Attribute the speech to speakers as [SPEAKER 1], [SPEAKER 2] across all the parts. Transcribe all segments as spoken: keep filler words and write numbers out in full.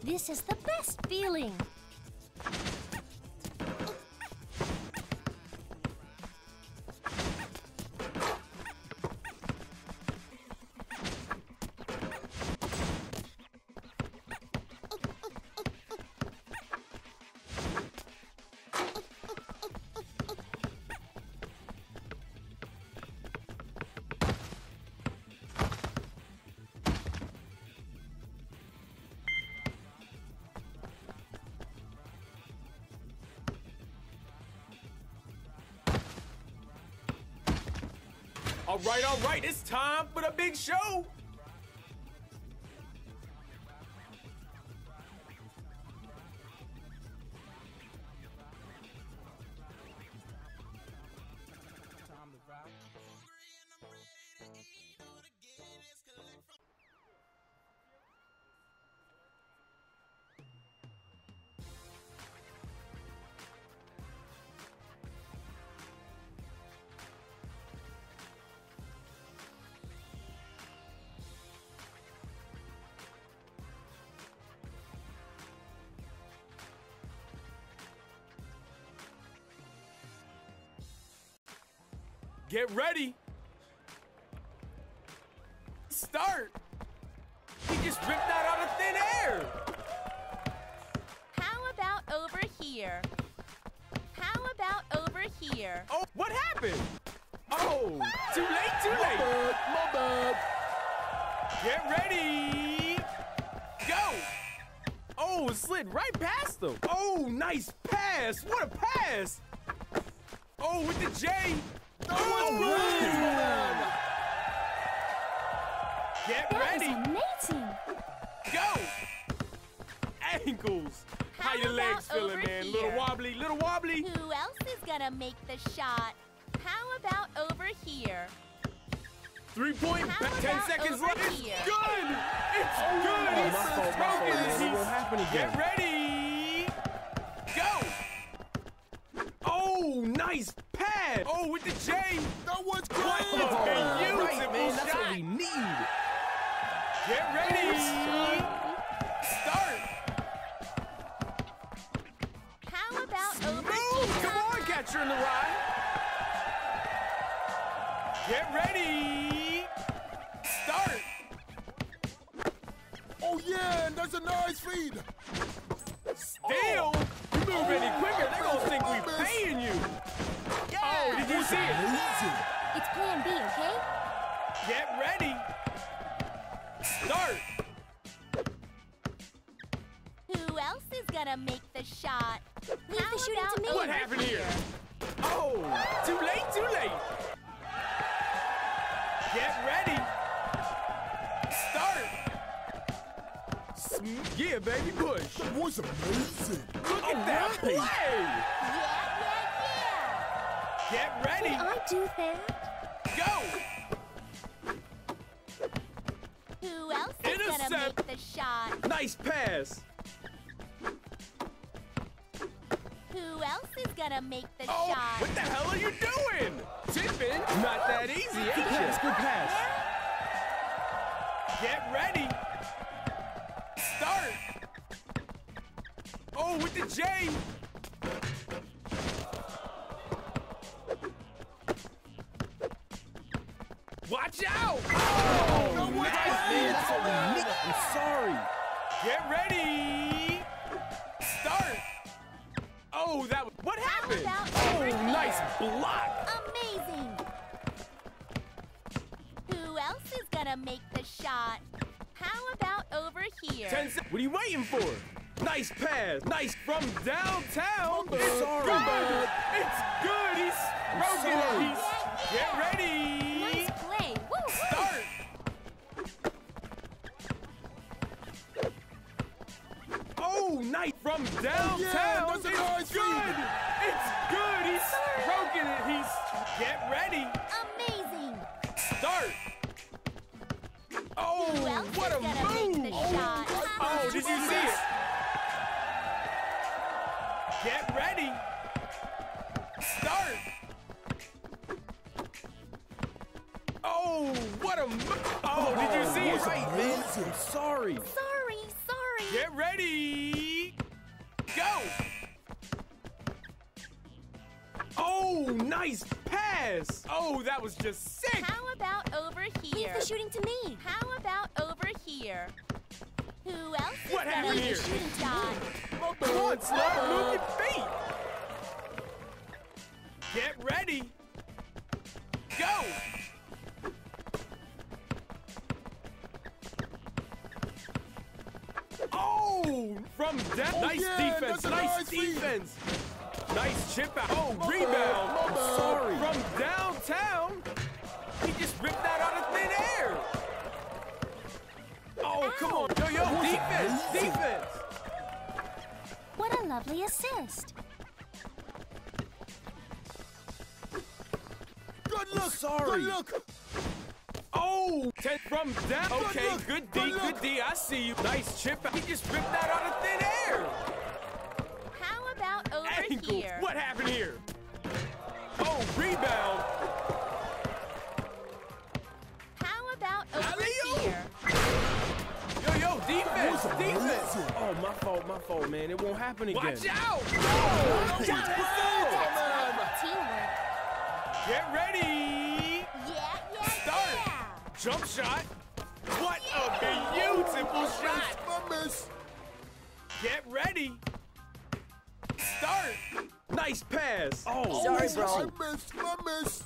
[SPEAKER 1] This is the best feeling.
[SPEAKER 2] All right, all right, it's time for the big show. Time to rock. Get ready. Start. He just ripped that out of thin air.
[SPEAKER 3] How about over here? How about over here?
[SPEAKER 2] Oh, what happened? Oh, too late, too late.
[SPEAKER 4] My bad.
[SPEAKER 2] Get ready. Go. Oh, slid right past him. Oh, nice pass. What a pass. Oh, with the J. Oh,
[SPEAKER 4] Run!
[SPEAKER 2] Get
[SPEAKER 1] That
[SPEAKER 2] ready.
[SPEAKER 1] is amazing.
[SPEAKER 2] Go. Ankles. How,
[SPEAKER 3] How
[SPEAKER 2] your legs
[SPEAKER 3] about
[SPEAKER 2] feeling,
[SPEAKER 3] over
[SPEAKER 2] man?
[SPEAKER 3] here?
[SPEAKER 2] Little wobbly, little wobbly.
[SPEAKER 3] Who else is gonna make the shot? How about over here?
[SPEAKER 2] Three point,
[SPEAKER 3] How
[SPEAKER 2] back, ten
[SPEAKER 3] about
[SPEAKER 2] seconds
[SPEAKER 3] over
[SPEAKER 2] left. It's
[SPEAKER 3] here?
[SPEAKER 2] good. It's
[SPEAKER 4] Oh,
[SPEAKER 2] good.
[SPEAKER 4] my
[SPEAKER 2] He's
[SPEAKER 4] fault, my fault,
[SPEAKER 2] stroking
[SPEAKER 4] man.
[SPEAKER 2] it.
[SPEAKER 4] It won't happen again.
[SPEAKER 2] Get ready. Go. Oh, nice pass. Oh, with the J.
[SPEAKER 4] That was great.
[SPEAKER 2] What is
[SPEAKER 4] Oh,
[SPEAKER 2] a
[SPEAKER 4] right,
[SPEAKER 2] beautiful
[SPEAKER 4] man. That's
[SPEAKER 2] shot?
[SPEAKER 4] what we need.
[SPEAKER 2] Get ready. Start.
[SPEAKER 3] How about over
[SPEAKER 2] Move.
[SPEAKER 3] here?
[SPEAKER 2] Come on, catcher in the rye. Get ready. Start.
[SPEAKER 4] Oh, yeah, and that's a nice feed.
[SPEAKER 2] Still, you move any quicker, they're gonna think we paying you. Oh, did you see it?
[SPEAKER 4] Amazing.
[SPEAKER 1] It's plan B, okay?
[SPEAKER 2] Get ready. Start.
[SPEAKER 3] Who else is gonna make the shot?
[SPEAKER 1] Leave
[SPEAKER 3] How
[SPEAKER 1] the shooting
[SPEAKER 3] about
[SPEAKER 1] to me.
[SPEAKER 3] over
[SPEAKER 2] What happened here? Oh, too late, too late. Get ready. Start. Sm- Yeah, baby, push.
[SPEAKER 4] That was amazing.
[SPEAKER 2] Look at that play.
[SPEAKER 3] Yeah, yeah,
[SPEAKER 2] Get ready.
[SPEAKER 1] I do that.
[SPEAKER 2] Go.
[SPEAKER 3] yeah. Who else is gonna
[SPEAKER 2] Intercept.
[SPEAKER 3] make the shot?
[SPEAKER 2] Nice pass.
[SPEAKER 3] Who else is gonna make the
[SPEAKER 2] Oh,
[SPEAKER 3] shot?
[SPEAKER 2] what the hell are you doing? Tipping? Not that easy, ain't
[SPEAKER 4] Good pass,
[SPEAKER 2] it?
[SPEAKER 4] good pass.
[SPEAKER 2] Get ready. Start. Oh, with the J. Watch out! Oh,
[SPEAKER 4] was
[SPEAKER 2] nice.
[SPEAKER 4] great.
[SPEAKER 2] That's what we need.
[SPEAKER 4] I'm sorry.
[SPEAKER 2] Get ready. Start. Oh, that was, what happened?
[SPEAKER 3] about
[SPEAKER 2] Oh,
[SPEAKER 3] over here?
[SPEAKER 2] nice block.
[SPEAKER 3] Amazing! Who else is gonna make the shot? How about over here?
[SPEAKER 2] Ten se- What are you waiting for? Nice pass. Nice from downtown.
[SPEAKER 4] I'm
[SPEAKER 2] It's
[SPEAKER 4] sorry.
[SPEAKER 2] good. It's good. He's broken it.
[SPEAKER 4] sorry.
[SPEAKER 2] He's get ready.
[SPEAKER 1] Nice play. Woo, woo.
[SPEAKER 2] Start. Oh, nice from downtown.
[SPEAKER 4] that's a
[SPEAKER 2] it's
[SPEAKER 4] nice
[SPEAKER 2] good.
[SPEAKER 4] feed.
[SPEAKER 2] It's good. He's broken it. He's get ready.
[SPEAKER 3] Amazing!
[SPEAKER 2] Start. Oh,
[SPEAKER 3] Who else
[SPEAKER 2] what
[SPEAKER 3] is
[SPEAKER 2] a
[SPEAKER 3] gonna make
[SPEAKER 2] move.
[SPEAKER 3] the shot?
[SPEAKER 2] Oh, did you see it? Get ready. Start. Oh, what a mo- Oh, did you see
[SPEAKER 4] That
[SPEAKER 2] it?
[SPEAKER 4] was amazing. I'm sorry.
[SPEAKER 3] Sorry, sorry.
[SPEAKER 2] Get ready. Go. Oh, nice pass. Oh, that was just sick.
[SPEAKER 3] How about over here?
[SPEAKER 1] Leave the shooting to me.
[SPEAKER 3] How about over here? Who else is
[SPEAKER 2] What
[SPEAKER 3] gonna
[SPEAKER 2] happened
[SPEAKER 3] be
[SPEAKER 2] here?
[SPEAKER 3] shooting star?
[SPEAKER 2] Oh, come on, Slug. Move your feet. Get ready. Go. Oh, from down.
[SPEAKER 4] Oh,
[SPEAKER 2] nice
[SPEAKER 4] yeah,
[SPEAKER 2] defense.
[SPEAKER 4] that's a
[SPEAKER 2] Nice
[SPEAKER 4] nice feed.
[SPEAKER 2] defense. Nice chip out. Oh,
[SPEAKER 4] My
[SPEAKER 2] rebound.
[SPEAKER 4] bad, my bad.
[SPEAKER 2] Sorry. From downtown. He just ripped that out of thin air. Oh, come on. Yo, yo, defense.
[SPEAKER 4] amazing.
[SPEAKER 2] Defense.
[SPEAKER 1] What a lovely assist.
[SPEAKER 4] Good look.
[SPEAKER 2] sorry.
[SPEAKER 4] Good look.
[SPEAKER 2] Oh, ten from down. Okay,
[SPEAKER 4] look,
[SPEAKER 2] good D,
[SPEAKER 4] good
[SPEAKER 2] good
[SPEAKER 4] look.
[SPEAKER 2] D. I see you. Nice chip out. He just ripped that out of thin air.
[SPEAKER 3] How about over
[SPEAKER 2] Ankle.
[SPEAKER 3] here?
[SPEAKER 2] What happened here? Oh, rebound.
[SPEAKER 3] How about over
[SPEAKER 2] Alley-oop.
[SPEAKER 3] here?
[SPEAKER 2] Yo, yo, defense,
[SPEAKER 4] That was
[SPEAKER 2] defense.
[SPEAKER 4] amazing.
[SPEAKER 2] Oh, my fault, my fault, man. It won't happen again. Watch out.
[SPEAKER 4] Oh,
[SPEAKER 2] Oh,
[SPEAKER 4] that was great, my man.
[SPEAKER 1] Teamwork.
[SPEAKER 2] Get ready.
[SPEAKER 1] Yeah, yeah,
[SPEAKER 2] Start.
[SPEAKER 1] yeah.
[SPEAKER 2] Jump shot. What a beautiful shot.
[SPEAKER 4] My miss.
[SPEAKER 2] Get ready. Start. Nice pass. Oh,
[SPEAKER 4] Sorry, bro. I missed. I missed.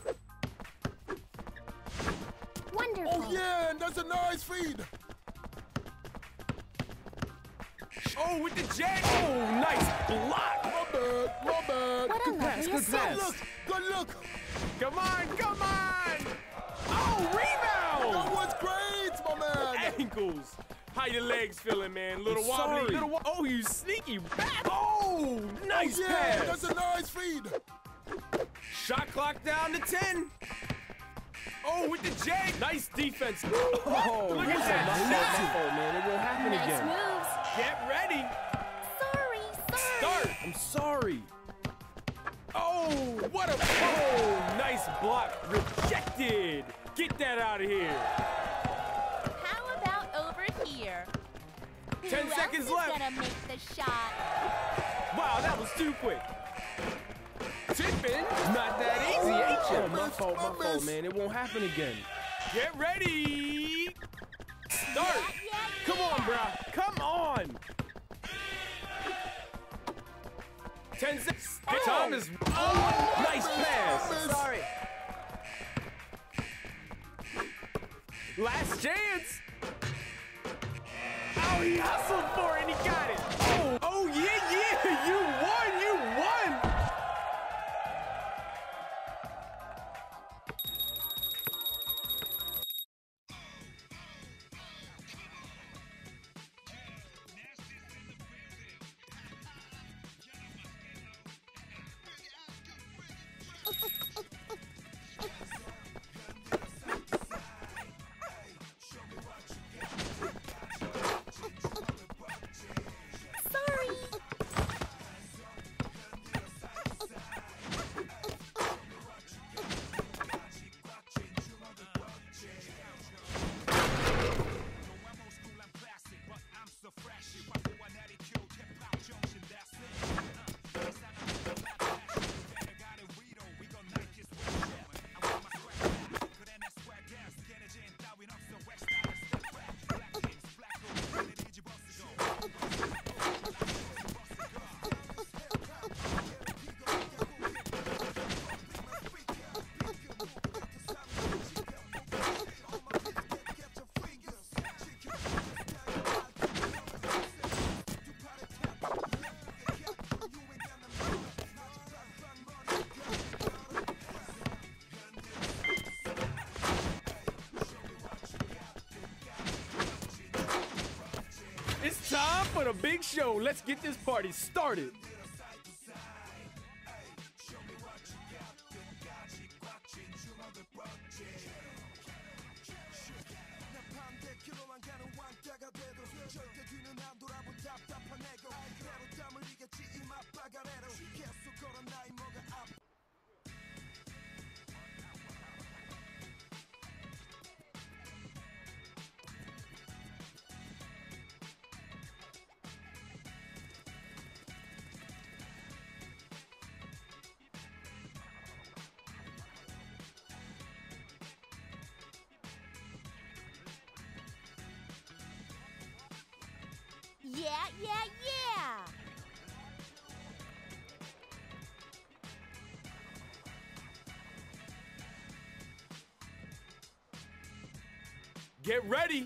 [SPEAKER 1] Wonderful.
[SPEAKER 4] Oh, yeah, and that's a nice feed.
[SPEAKER 2] Oh, with the J. Oh, nice block.
[SPEAKER 4] My bad. My bad.
[SPEAKER 1] What a
[SPEAKER 2] Good pass,
[SPEAKER 1] lovely
[SPEAKER 2] good
[SPEAKER 1] assist.
[SPEAKER 2] pass.
[SPEAKER 4] Good look. Good look.
[SPEAKER 2] Come on, come on. Oh, rebound.
[SPEAKER 4] That was great, my man.
[SPEAKER 2] Ankles. How your legs feeling, man? Little
[SPEAKER 4] I'm
[SPEAKER 2] wobbly.
[SPEAKER 4] sorry.
[SPEAKER 2] Little wo- oh, you sneaky bat. Oh, nice
[SPEAKER 4] Yeah,
[SPEAKER 2] pass.
[SPEAKER 4] that's a nice feed.
[SPEAKER 2] Shot clock down to ten. Oh, with the J. Nice defense. Oh, look at that.
[SPEAKER 4] amazing.
[SPEAKER 2] My fault, man. It won't happen
[SPEAKER 1] Nice
[SPEAKER 2] again.
[SPEAKER 1] moves.
[SPEAKER 2] Get ready.
[SPEAKER 1] Sorry, sorry.
[SPEAKER 2] Start. I'm sorry. Oh, what a oh, nice block. Rejected. Get that out of here.
[SPEAKER 3] How about over here?
[SPEAKER 2] Ten
[SPEAKER 3] Who
[SPEAKER 2] seconds
[SPEAKER 3] else is
[SPEAKER 2] left.
[SPEAKER 3] gonna make the shot?
[SPEAKER 2] Wow, that was too quick. Tipping, not that easy, ain't you? Oh, my
[SPEAKER 4] miss,
[SPEAKER 2] fault, my
[SPEAKER 4] I
[SPEAKER 2] fault,
[SPEAKER 4] miss.
[SPEAKER 2] man. It won't happen again. Get ready. Start.
[SPEAKER 3] Yeah, yeah,
[SPEAKER 2] Come on, bruh. Come on. Ten seconds. Time is. Oh, nice pass.
[SPEAKER 4] Sorry.
[SPEAKER 2] Last chance. Oh, he hustled for it and he got it. Oh, oh yeah, yeah. You won. You won.
[SPEAKER 1] Sorry.
[SPEAKER 2] It's time for the big show. Let's get this party started.
[SPEAKER 1] yeah, yeah.
[SPEAKER 2] Get ready.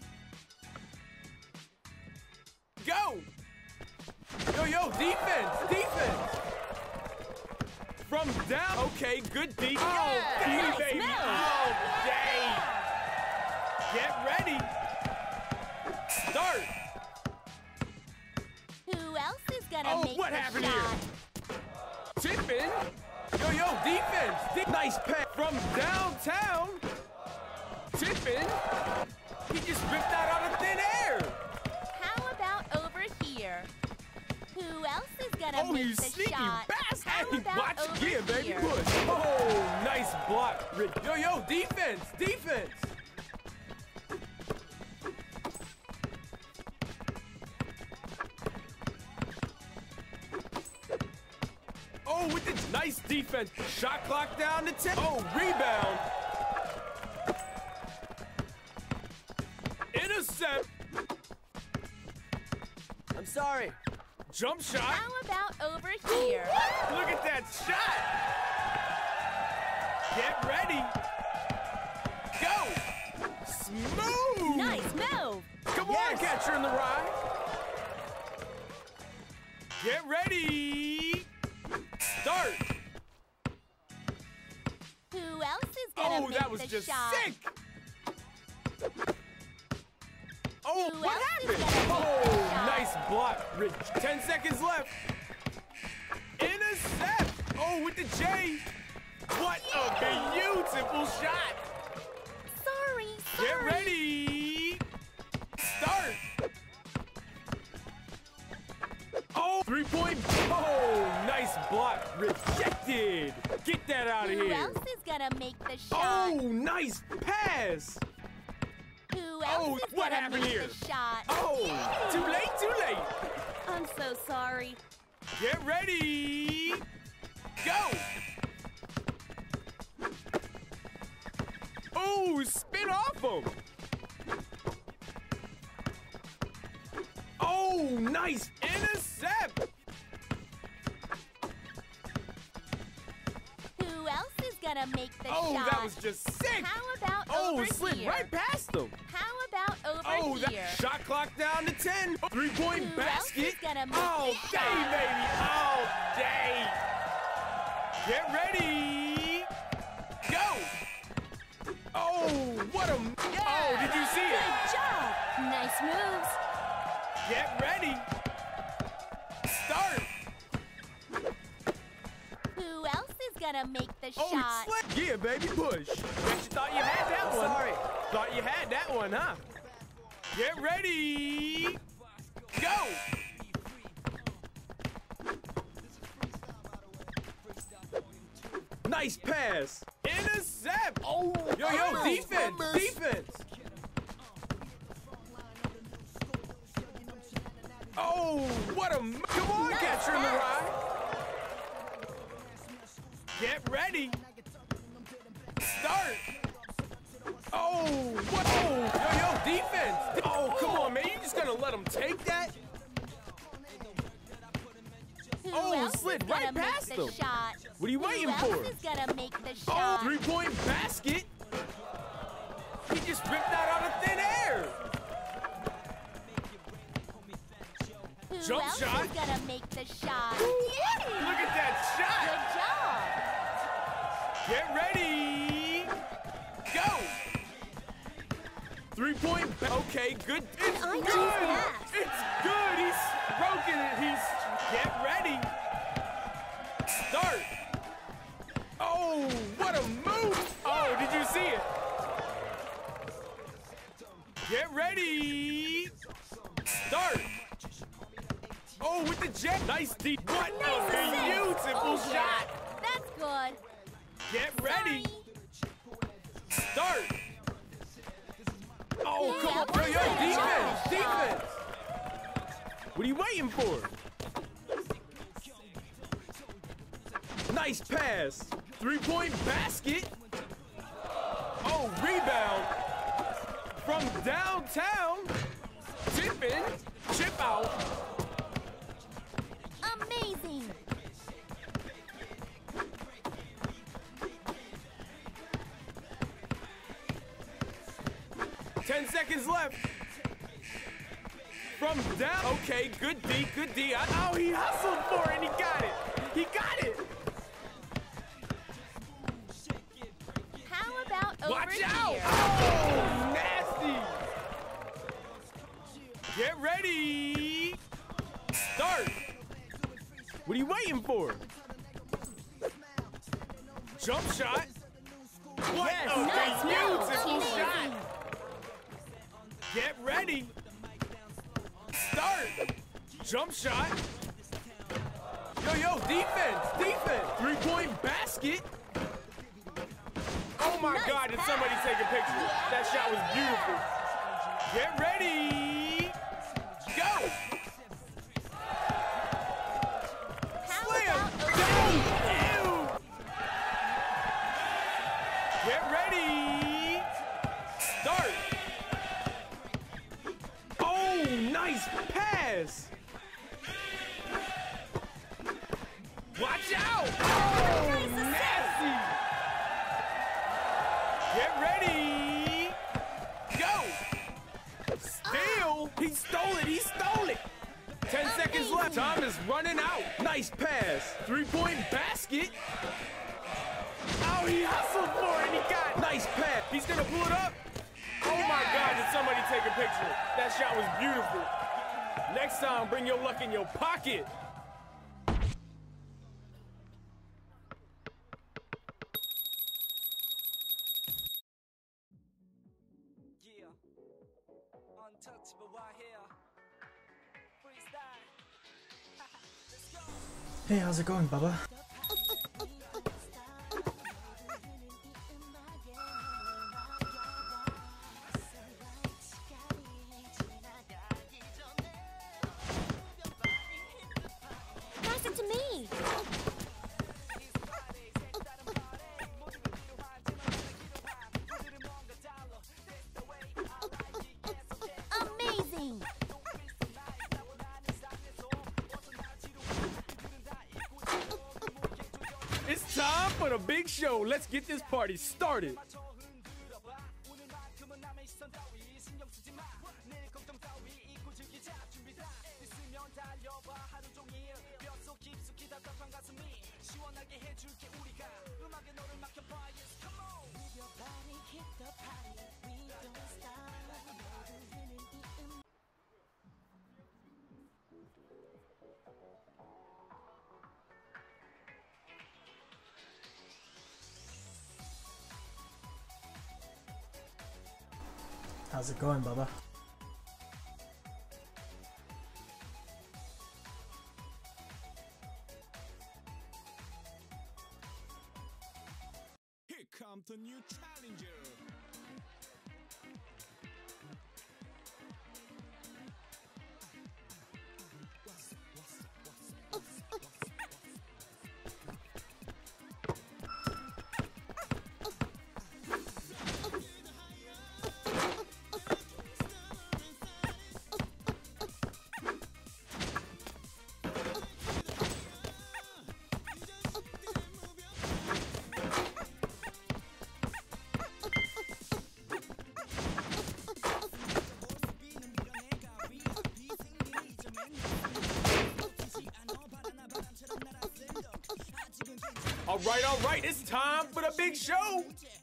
[SPEAKER 2] Go. Yo, yo, defense, defense. From down. Okay, good defense. Oh,
[SPEAKER 3] Nice
[SPEAKER 2] baby.
[SPEAKER 3] move.
[SPEAKER 2] Oh, dang. Get ready. Start.
[SPEAKER 1] Who else is gonna
[SPEAKER 2] Oh,
[SPEAKER 1] make
[SPEAKER 2] what
[SPEAKER 1] the
[SPEAKER 2] happened
[SPEAKER 1] shot?
[SPEAKER 2] here? Tipping. Yo, yo, defense. De- nice pass from downtown. Tipping. He just ripped that out of thin air.
[SPEAKER 3] How about over here?
[SPEAKER 1] Who else is gonna
[SPEAKER 2] Oh,
[SPEAKER 1] make
[SPEAKER 2] you
[SPEAKER 1] the
[SPEAKER 2] sneaky
[SPEAKER 1] shot?
[SPEAKER 2] bastard.
[SPEAKER 3] How
[SPEAKER 2] Hey,
[SPEAKER 3] about
[SPEAKER 2] watch
[SPEAKER 3] over
[SPEAKER 2] again, baby.
[SPEAKER 3] here?
[SPEAKER 2] Push. Oh, nice block. Rich. Yo, yo, defense, defense. Oh, with the nice defense. Shot clock down to ten. Oh, rebound. Intercept.
[SPEAKER 5] I'm sorry.
[SPEAKER 2] Jump shot.
[SPEAKER 3] How about over here?
[SPEAKER 2] Look at that shot. Get ready. Go. Smooth.
[SPEAKER 3] Nice move.
[SPEAKER 2] Come on,
[SPEAKER 5] Yes.
[SPEAKER 2] catcher in the rye. Get ready. Start.
[SPEAKER 1] Who else is gonna
[SPEAKER 2] Oh,
[SPEAKER 1] make
[SPEAKER 2] that was
[SPEAKER 1] the
[SPEAKER 2] just
[SPEAKER 1] shot?
[SPEAKER 2] sick. Oh,
[SPEAKER 1] Who
[SPEAKER 2] what
[SPEAKER 1] else is
[SPEAKER 2] happened?
[SPEAKER 1] gonna make the
[SPEAKER 2] Oh,
[SPEAKER 1] shot?
[SPEAKER 2] nice block, Rich. Ten seconds left. Intercept. Oh, with the J. What a beautiful shot.
[SPEAKER 1] Sorry, sorry.
[SPEAKER 2] Get ready. Start. Oh, three-point. Oh, nice block. Rejected. Get that out of
[SPEAKER 1] Who
[SPEAKER 2] here.
[SPEAKER 1] else is gonna make the shot?
[SPEAKER 2] Oh, nice pass.
[SPEAKER 1] Who else
[SPEAKER 2] oh,
[SPEAKER 1] is
[SPEAKER 2] what
[SPEAKER 1] gonna
[SPEAKER 2] happened
[SPEAKER 1] make
[SPEAKER 2] here?
[SPEAKER 1] the shot?
[SPEAKER 2] Oh, too late, too late.
[SPEAKER 1] I'm so sorry.
[SPEAKER 2] Get ready. Go. Oh, spin off him. Oh, nice intercept.
[SPEAKER 1] Who else is gonna make the
[SPEAKER 2] Oh,
[SPEAKER 1] shot?
[SPEAKER 2] that was just sick.
[SPEAKER 3] How about
[SPEAKER 2] Oh,
[SPEAKER 3] over
[SPEAKER 2] slid
[SPEAKER 3] here?
[SPEAKER 2] right past him.
[SPEAKER 3] How about over
[SPEAKER 2] Oh,
[SPEAKER 3] here?
[SPEAKER 2] that shot clock down to ten. Three-point
[SPEAKER 1] Who else
[SPEAKER 2] basket.
[SPEAKER 1] is gonna make
[SPEAKER 2] All
[SPEAKER 1] the
[SPEAKER 2] day,
[SPEAKER 1] shot?
[SPEAKER 2] baby. All day. Get ready. Go. Oh, what a... Oh, did you see it?
[SPEAKER 1] Good job. Nice moves.
[SPEAKER 2] Get ready. Start.
[SPEAKER 1] Who else is gonna make the
[SPEAKER 2] Oh,
[SPEAKER 1] shot?
[SPEAKER 2] it's slick. Yeah, baby, push. Bet you thought you had that one.
[SPEAKER 5] Sorry.
[SPEAKER 2] Thought you had that one, huh? Get ready. Go. Nice pass. Intercept.
[SPEAKER 4] Oh,
[SPEAKER 2] Yo, yo,
[SPEAKER 4] I missed,
[SPEAKER 2] defense,
[SPEAKER 4] I missed.
[SPEAKER 2] defense. Oh, what a... m- Come on,
[SPEAKER 1] Nice
[SPEAKER 2] catcher in the
[SPEAKER 1] pass.
[SPEAKER 2] rye. Get ready. Start. Oh, what? Oh, yo, yo, defense. Oh, come on, man. You just gonna let him take that?
[SPEAKER 1] Who
[SPEAKER 2] Oh,
[SPEAKER 1] else
[SPEAKER 2] slid
[SPEAKER 1] is
[SPEAKER 2] right
[SPEAKER 1] gonna make
[SPEAKER 2] past
[SPEAKER 1] the
[SPEAKER 2] him.
[SPEAKER 1] shot?
[SPEAKER 2] What are you waiting
[SPEAKER 1] Who
[SPEAKER 2] for?
[SPEAKER 1] else is gonna make the
[SPEAKER 2] Oh,
[SPEAKER 1] shot?
[SPEAKER 2] three-point basket. He just ripped that out of thin air.
[SPEAKER 1] Who
[SPEAKER 2] jump
[SPEAKER 1] else
[SPEAKER 2] shot.
[SPEAKER 1] is gonna make the shot?
[SPEAKER 2] Look at that shot.
[SPEAKER 1] Good job.
[SPEAKER 2] Get ready. Go. Three-point. Ba- okay, good. It's
[SPEAKER 1] I
[SPEAKER 2] good.
[SPEAKER 1] choose pass.
[SPEAKER 2] It's good. He's broken it. He's. Get ready. Start. Oh, what a move. Oh, did you see it? Get ready. Start. Oh, with the jet. Nice deep. What
[SPEAKER 1] Nice
[SPEAKER 2] a
[SPEAKER 1] assist.
[SPEAKER 2] beautiful
[SPEAKER 1] Oh, yeah.
[SPEAKER 2] shot.
[SPEAKER 1] That's good.
[SPEAKER 2] Get ready.
[SPEAKER 1] Sorry.
[SPEAKER 2] Start. Oh,
[SPEAKER 1] Yeah,
[SPEAKER 2] come on.
[SPEAKER 1] what's
[SPEAKER 2] Yo, yo,
[SPEAKER 1] that
[SPEAKER 2] defense.
[SPEAKER 1] shot?
[SPEAKER 2] Defense. What are you waiting for? Nice pass. Three-point basket. Oh, rebound. From downtown. Tipping. Chip out. Ten seconds left. From down. Okay, good D, good D. I, oh, he hustled for it and he got it. He got it.
[SPEAKER 3] How about over
[SPEAKER 2] Watch
[SPEAKER 3] here?
[SPEAKER 2] out. Oh, nasty. Get ready. Start. What are you waiting for? Jump shot. What
[SPEAKER 3] Yes,
[SPEAKER 2] a
[SPEAKER 3] nice
[SPEAKER 2] beautiful
[SPEAKER 3] move.
[SPEAKER 2] shot. Get ready. Start. Jump shot. Yo, yo, defense, defense. Three-point basket. Oh my
[SPEAKER 3] Nice
[SPEAKER 2] God, did
[SPEAKER 3] pass.
[SPEAKER 2] somebody take a picture? That shot was beautiful. Get ready. Go.
[SPEAKER 3] How
[SPEAKER 2] Slam.
[SPEAKER 3] about over here?
[SPEAKER 2] Ew. Get ready. Start. Oh, nice pass. Watch out. Oh, nasty. Get ready. Go. Steal. He stole it. He stole it. Ten seconds left. Time is running out. Nice pass. Three-point basket. Oh, he hustled for it and he got it. Nice pass. He's going to pull it up. Oh, my God, did somebody take a picture? That shot was beautiful. Next time, bring your luck in your pocket.
[SPEAKER 5] Yeah, untouchable right here. Freestyle. Let's go.
[SPEAKER 6] Hey, how's it going, Bubba?
[SPEAKER 3] Pass it to me. Amazing.
[SPEAKER 2] It's time for the big show. Let's get this party started.
[SPEAKER 6] How's it going, Bubba?
[SPEAKER 4] Here comes the new challenger.
[SPEAKER 2] All right, all right, it's time for the big show.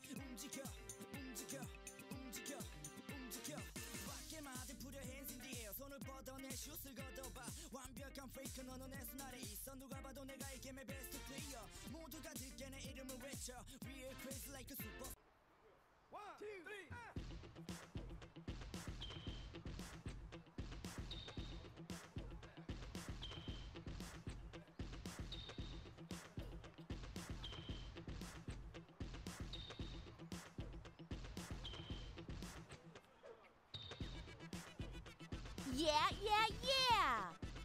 [SPEAKER 3] Yeah, yeah, yeah.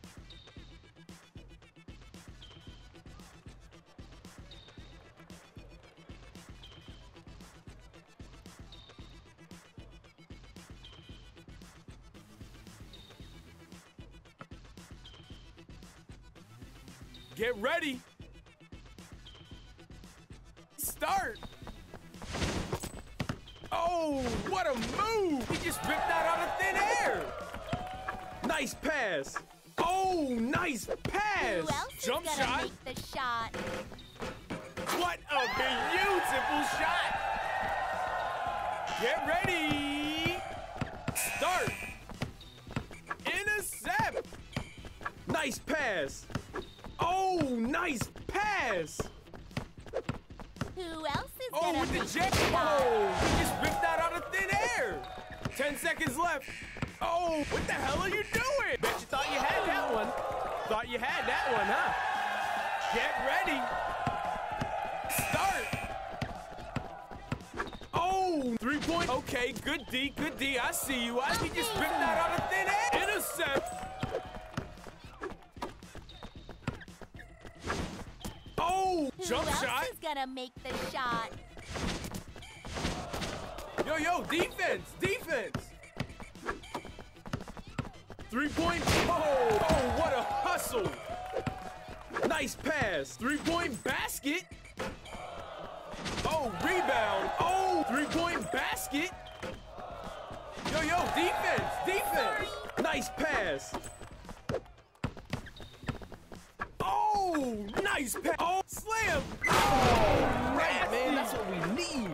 [SPEAKER 2] Get ready. Start. Oh, what what a move! He just ripped that out of thin air. Nice pass. Oh, nice pass.
[SPEAKER 1] Who else
[SPEAKER 2] Jump
[SPEAKER 1] is gonna
[SPEAKER 2] shot.
[SPEAKER 1] make the shot?
[SPEAKER 2] What a beautiful shot. Get ready. Start. Intercept. Nice pass. Oh, nice pass.
[SPEAKER 1] Who else is
[SPEAKER 2] Oh,
[SPEAKER 1] gonna
[SPEAKER 2] with
[SPEAKER 1] make
[SPEAKER 2] the
[SPEAKER 1] the
[SPEAKER 2] jet.
[SPEAKER 1] shot?
[SPEAKER 2] Oh, he just ripped that out of thin air. Ten seconds left. Oh, what the hell are you doing? Bet you thought you had that one. Thought you had that one, huh? Get ready. Start. Oh, three point. Okay, good D, good D. I see you. I he just ripped that out of thin air. Intercept. Oh,
[SPEAKER 1] Who
[SPEAKER 2] jump
[SPEAKER 1] else
[SPEAKER 2] shot.
[SPEAKER 1] is gonna make the shot?
[SPEAKER 2] Yo, yo, defense, defense. Three point. Oh, oh, what a hustle. Nice pass. Three point basket. Oh, rebound. Oh, three point basket. Yo, yo, defense, defense. Nice pass. Oh, nice pass. Oh, slam. Oh, right, man, that's what we need.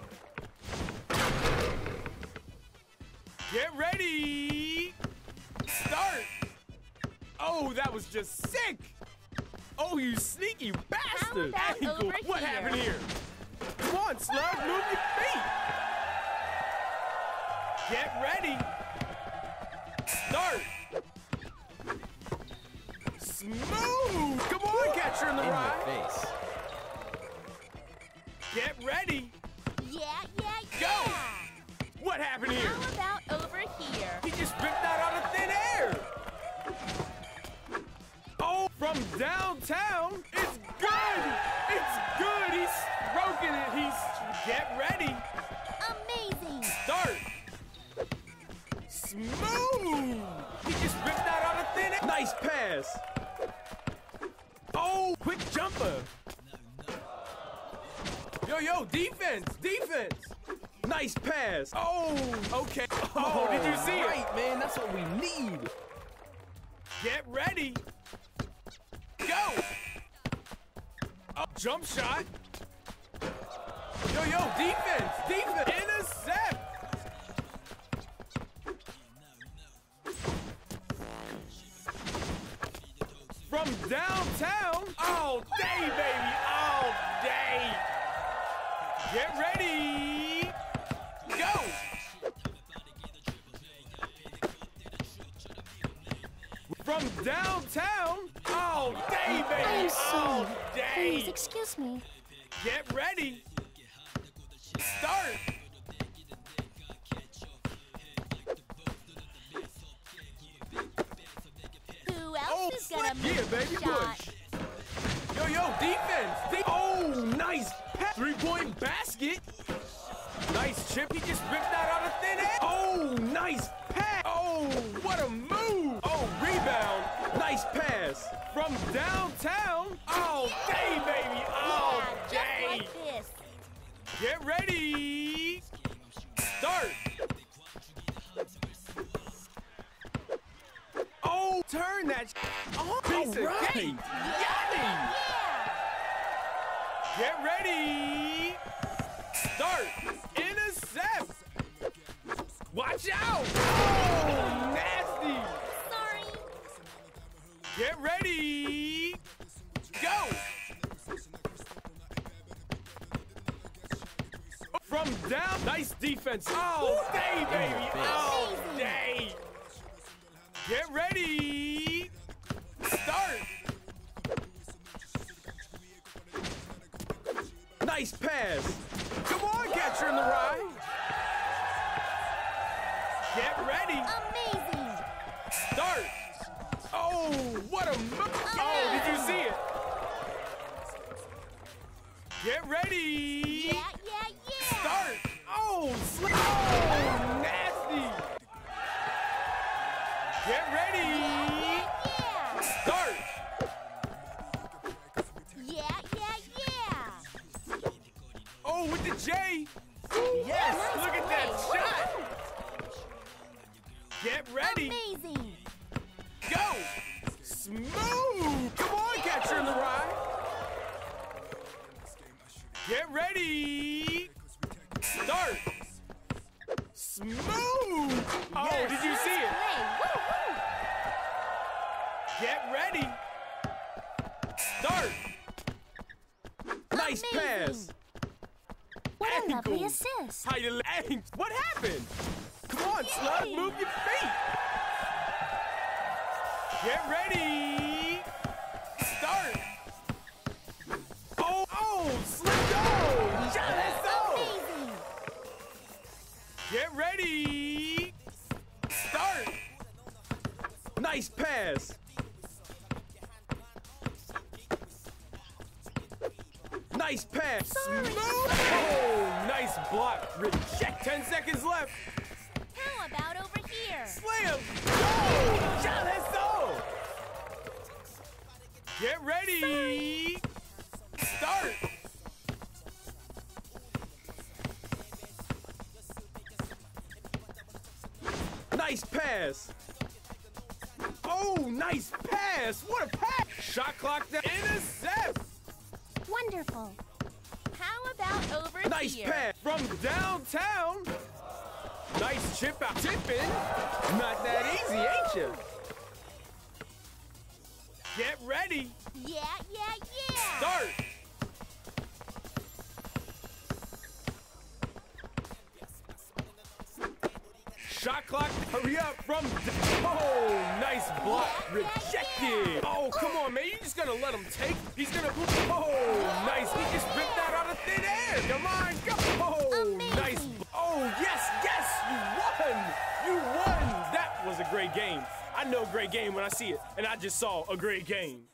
[SPEAKER 2] Get ready. Start. Oh, that was just sick. Oh, you sneaky bastard.
[SPEAKER 1] How about
[SPEAKER 2] Ankle.
[SPEAKER 1] over
[SPEAKER 2] What
[SPEAKER 1] here?
[SPEAKER 2] happened here? Come on, Slug, move your feet. Get ready. Start. Smooth. Come on, catcher in the rye.
[SPEAKER 7] face.
[SPEAKER 2] Get ready.
[SPEAKER 1] Yeah, yeah, yeah.
[SPEAKER 2] Go. What happened here?
[SPEAKER 1] How about over here?
[SPEAKER 2] He just ripped that out of thin air. Oh, from downtown. It's good. It's good. He's stroking it. He's get ready.
[SPEAKER 1] Amazing.
[SPEAKER 2] Start. Smooth. He just ripped that out of thin air. Nice pass. Oh, quick jumper. Yo, yo, defense, defense. Nice pass. Oh, okay. Oh, did you see it?
[SPEAKER 7] Right, man, that's what we need.
[SPEAKER 2] Get ready. Go. Oh, jump shot. Yo, yo, defense, defense. Intercept. From downtown. All day, baby. All day. Get ready. Go. From downtown. All day, baby.
[SPEAKER 8] I'm
[SPEAKER 2] All
[SPEAKER 8] sorry.
[SPEAKER 2] day.
[SPEAKER 8] Please, excuse me.
[SPEAKER 2] Get ready. Start.
[SPEAKER 1] Who else
[SPEAKER 2] Oh,
[SPEAKER 1] is gonna
[SPEAKER 2] flip.
[SPEAKER 1] make
[SPEAKER 2] Yeah,
[SPEAKER 1] the
[SPEAKER 2] baby,
[SPEAKER 1] shot?
[SPEAKER 2] push. Yo, yo, defense. De oh, nice pass. Three-point basket. Nice chip. He just ripped that out of thin air. Oh, nice pass. Oh, what a move. Oh, rebound. Nice pass. From downtown. All day, baby. All
[SPEAKER 1] Yeah, just
[SPEAKER 2] day.
[SPEAKER 1] like this.
[SPEAKER 2] Get ready. Start. Oh, turn that sh- oh, piece of
[SPEAKER 7] right.
[SPEAKER 2] cake. Yummy.
[SPEAKER 1] Yeah.
[SPEAKER 2] Get ready. Start. Intercept. Watch out. Oh, nasty.
[SPEAKER 1] Sorry.
[SPEAKER 2] Get ready. Go. From down. Nice defense. All day, baby. All day. Get ready. Start. Nice pass. Come on, catcher in the rye. Get ready.
[SPEAKER 1] Amazing.
[SPEAKER 2] Start. Oh, what a move. Oh, did you see it? Get ready.
[SPEAKER 1] Yeah, yeah, yeah.
[SPEAKER 2] Start. Oh, sl- oh, nasty. Get ready.
[SPEAKER 1] Yeah, yeah,
[SPEAKER 2] Start.
[SPEAKER 1] yeah. Yeah, yeah, yeah.
[SPEAKER 2] Oh, with the J.
[SPEAKER 7] Yes.
[SPEAKER 2] Look at that shot. Get ready.
[SPEAKER 1] Amazing.
[SPEAKER 2] Go. Smooth. Come on, catcher in the rye. Get ready. Start. Smooth. Oh,
[SPEAKER 3] Yes.
[SPEAKER 2] did you see it?
[SPEAKER 3] Play. Woo-hoo.
[SPEAKER 2] Get ready. Start. Nice
[SPEAKER 1] Amazing.
[SPEAKER 2] pass.
[SPEAKER 1] What a lovely
[SPEAKER 2] Ankles.
[SPEAKER 1] assist.
[SPEAKER 2] How you lang? What happened? Come on, Slug, move your feet. Get ready. Start. Oh, oh, slip go. Shot it so.
[SPEAKER 1] Amazing.
[SPEAKER 2] Get ready. Start. Nice pass. Nice pass. Smooth. Oh, nice block. Reject. Ten seconds left.
[SPEAKER 3] How about over here?
[SPEAKER 2] Slam. Go. Shot it so. Get ready. Start. Nice pass. Oh, nice pass. What a pass. Shot clock down. Intercept.
[SPEAKER 1] Wonderful.
[SPEAKER 3] How about over
[SPEAKER 2] Nice
[SPEAKER 3] here?
[SPEAKER 2] pass from downtown. Nice chip out. Tipping. Not that easy, ain't you? Get ready.
[SPEAKER 1] Yeah, yeah, yeah.
[SPEAKER 2] Start. Shot clock. Hurry up from. Oh, nice block. Rejected. Oh, come on, man. You just gonna let him take? He's gonna. Oh, nice. He just ripped that out of thin air. Come on, go. Oh,
[SPEAKER 1] Amazing.
[SPEAKER 2] nice. Oh, yes, yes. You won. You won. That was a great game. I know great game when I see it, and I just saw a great game.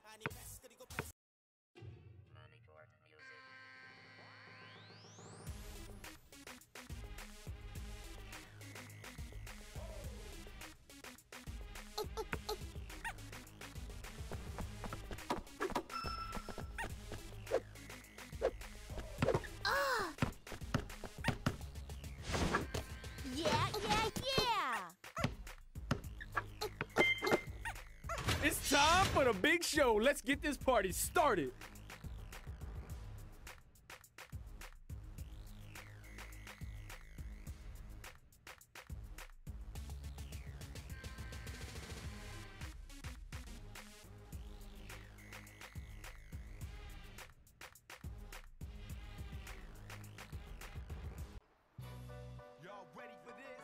[SPEAKER 1] Yeah, yeah, yeah.
[SPEAKER 2] It's time for the big show. Let's get this party started.
[SPEAKER 4] Y'all ready for this?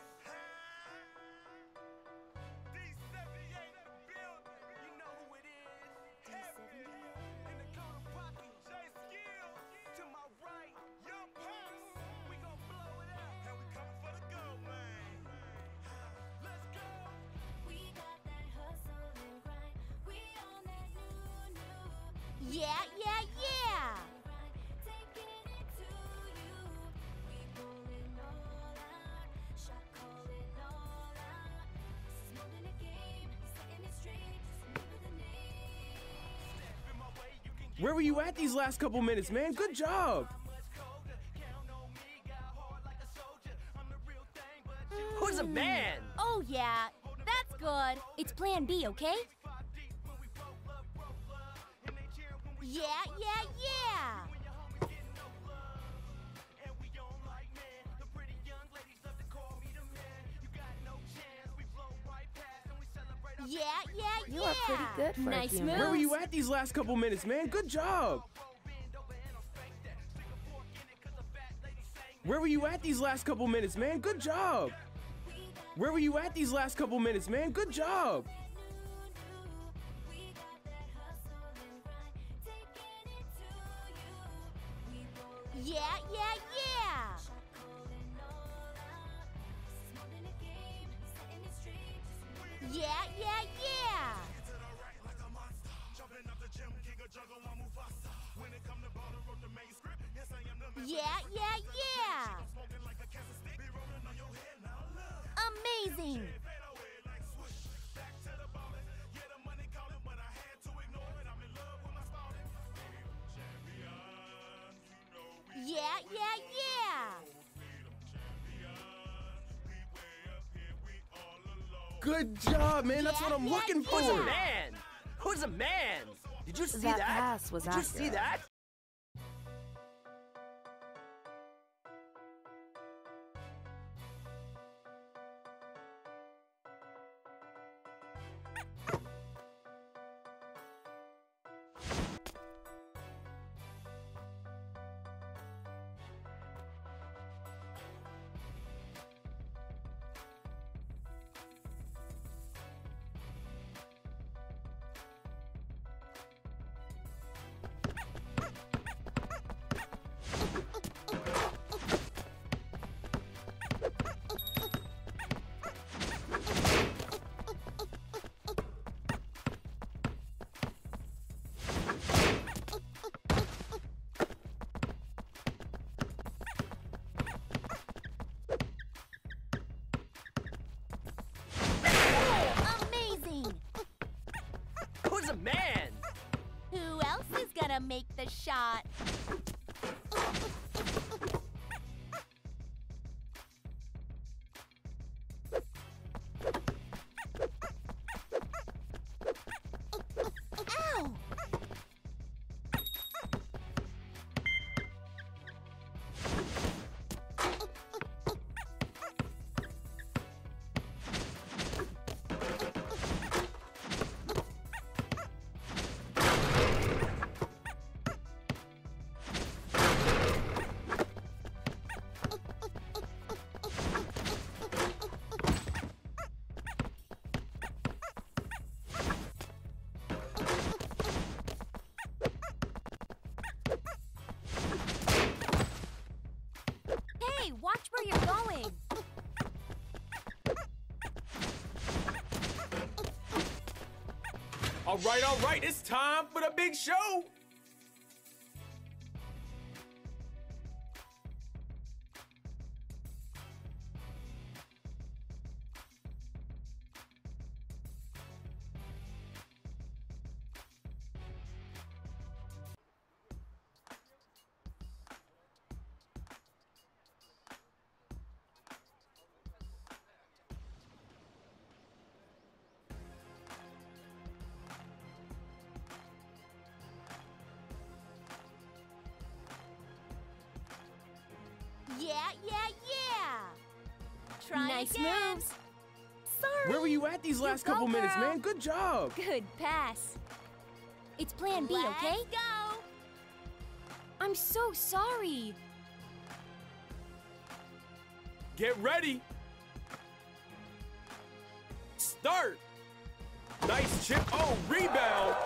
[SPEAKER 4] D seventy-eight in the building. You know who it is. Heavy in the corner pocket. Jay Skill to my right. Young Pops. We gon' blow it out. And we coming for the gold, man. Let's go.
[SPEAKER 8] We got that hustle and grind. We on that new, new
[SPEAKER 1] Yeah, yeah, yeah.
[SPEAKER 8] grind. Taking it to you. We rolling all out. Shot calling all out. This is more than a game. Setting it straight. Just remember the name.
[SPEAKER 4] In my way, you can get
[SPEAKER 2] Where were you at these last couple minutes, man? Good job.
[SPEAKER 4] much colder. Count on me. Got hard like a soldier. I'm the real thing, but you
[SPEAKER 3] Who's a man?
[SPEAKER 1] Oh, yeah. That's good. It's plan B, okay?
[SPEAKER 4] five deep when we roll up, roll up. And they cheer when we
[SPEAKER 1] Yeah, yeah, yeah.
[SPEAKER 4] when your homies get no love. And we on like man. The pretty young ladies love to call me the man. You got no chance. We blow right past and we celebrate our
[SPEAKER 1] Yeah, yeah, yeah.
[SPEAKER 3] You are pretty good for a
[SPEAKER 1] Nice
[SPEAKER 3] human.
[SPEAKER 1] move.
[SPEAKER 2] Where were you at these last couple minutes, man? Good job. Where were you at these last couple minutes, man? Good job. Where were you at these last couple minutes, man? Good job.
[SPEAKER 8] We got that hustle and grind. Taking it to you. We rolling
[SPEAKER 1] Yeah, yeah, yeah.
[SPEAKER 8] shot calling all out. This is more than a game. Setting it straight. Just remember the
[SPEAKER 1] Yeah, yeah, yeah. Yeah, yeah, yeah. Amazing. Yeah, yeah, yeah.
[SPEAKER 2] Good job, man. That's what I'm looking for.
[SPEAKER 7] Who's a man? Who's a man? Did you see
[SPEAKER 9] That
[SPEAKER 7] that?
[SPEAKER 9] pass was
[SPEAKER 7] Did you see
[SPEAKER 9] accurate.
[SPEAKER 7] that?
[SPEAKER 3] Amazing!
[SPEAKER 7] Who's a man?
[SPEAKER 3] Who else is gonna make the shot? Ow! Hey, watch where you're going.
[SPEAKER 2] All right, all right. It's time for the big show.
[SPEAKER 3] Yeah, yeah, yeah. Try
[SPEAKER 1] Nice
[SPEAKER 3] again.
[SPEAKER 1] moves.
[SPEAKER 3] Sorry.
[SPEAKER 2] Where were you at these last
[SPEAKER 3] go,
[SPEAKER 2] couple minutes,
[SPEAKER 3] girl.
[SPEAKER 2] man? Good job.
[SPEAKER 1] Good pass. It's plan B,
[SPEAKER 3] Let's
[SPEAKER 1] okay?
[SPEAKER 3] go.
[SPEAKER 1] I'm so sorry.
[SPEAKER 2] Get ready. Start. Nice chip. Oh, rebound.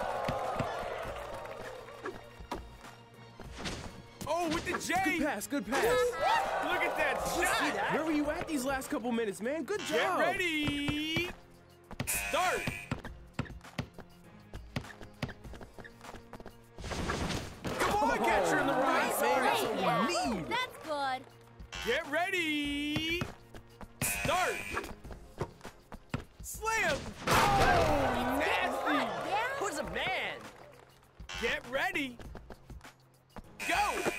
[SPEAKER 2] Oh, with the J. Good pass, good pass. Look at that shot. Where were you at these last couple minutes, man? Good job. Get ready. Start. Come on, catcher in the right,
[SPEAKER 3] Nice
[SPEAKER 2] man. That's
[SPEAKER 3] play,
[SPEAKER 2] what
[SPEAKER 3] yeah.
[SPEAKER 2] we need.
[SPEAKER 3] That's good.
[SPEAKER 2] Get ready. Start. Slam. Oh, nasty.
[SPEAKER 3] Yeah?
[SPEAKER 7] Who's a man?
[SPEAKER 2] Get ready. Go.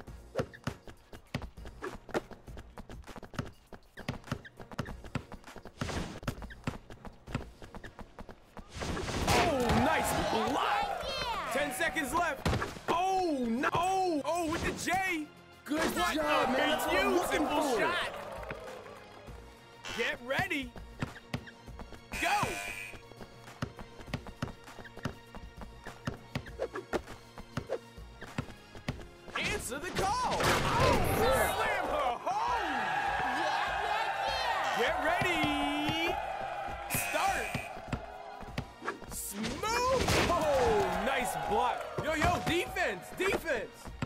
[SPEAKER 2] Oh, nice block.
[SPEAKER 3] Yeah.
[SPEAKER 2] Ten seconds left. Oh, no. Oh, oh, with the J. Good
[SPEAKER 7] What
[SPEAKER 2] job,
[SPEAKER 7] a
[SPEAKER 2] man. That's what I'm looking
[SPEAKER 7] beautiful
[SPEAKER 2] for.
[SPEAKER 7] shot.
[SPEAKER 2] Get ready. Go. Answer the call. Oh, slam her home.
[SPEAKER 3] Yeah, yeah,
[SPEAKER 2] Get ready. Start. Smooth. Oh, nice block. Yo, yo, defense, defense.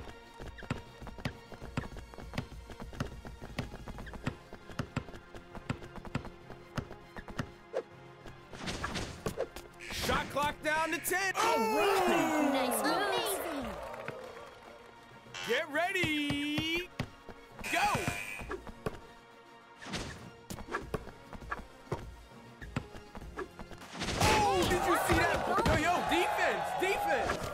[SPEAKER 2] Shot clock down to ten. All right.
[SPEAKER 1] Nice
[SPEAKER 3] yeah.
[SPEAKER 1] moves.
[SPEAKER 3] Amazing.
[SPEAKER 2] Get ready. Go. Oh, did you see that? Yo, yo, defense, defense.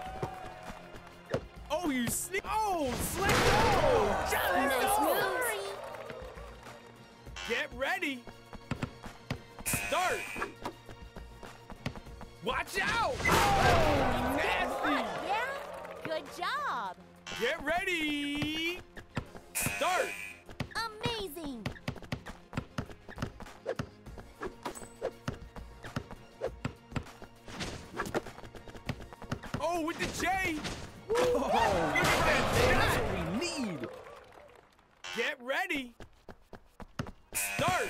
[SPEAKER 2] Oh, you sneak. Oh, slick. Oh,
[SPEAKER 1] Nice
[SPEAKER 2] go.
[SPEAKER 1] moves.
[SPEAKER 3] Sorry.
[SPEAKER 2] Get ready. Start. Watch out. Oh, nasty.
[SPEAKER 3] Yeah? Good job.
[SPEAKER 2] Get ready. Start.
[SPEAKER 1] Amazing.
[SPEAKER 2] Oh, with the J. Oh, look at that shot. That's what we need. Get ready. Start.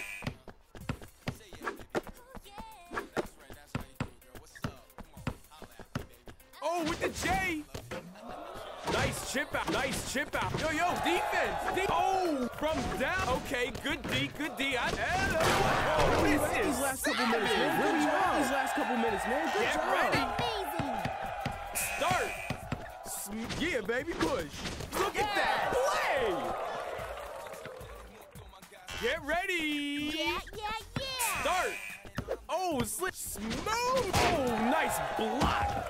[SPEAKER 2] Oh, with the J. Nice chip out. Nice chip out. Yo, yo, defense. De oh, from down. Okay, good D, good D. I, oh, this is
[SPEAKER 9] These last couple minutes, man.
[SPEAKER 2] Good
[SPEAKER 9] Good
[SPEAKER 2] job.
[SPEAKER 9] job. These last couple minutes, man. Good
[SPEAKER 2] Get
[SPEAKER 9] job.
[SPEAKER 2] ready.
[SPEAKER 1] Amazing.
[SPEAKER 2] Start. Sm- Yeah, baby, push. Look at that play. Get ready.
[SPEAKER 1] Yeah, yeah, yeah.
[SPEAKER 2] Start. Oh, slip smooth. Oh, nice block.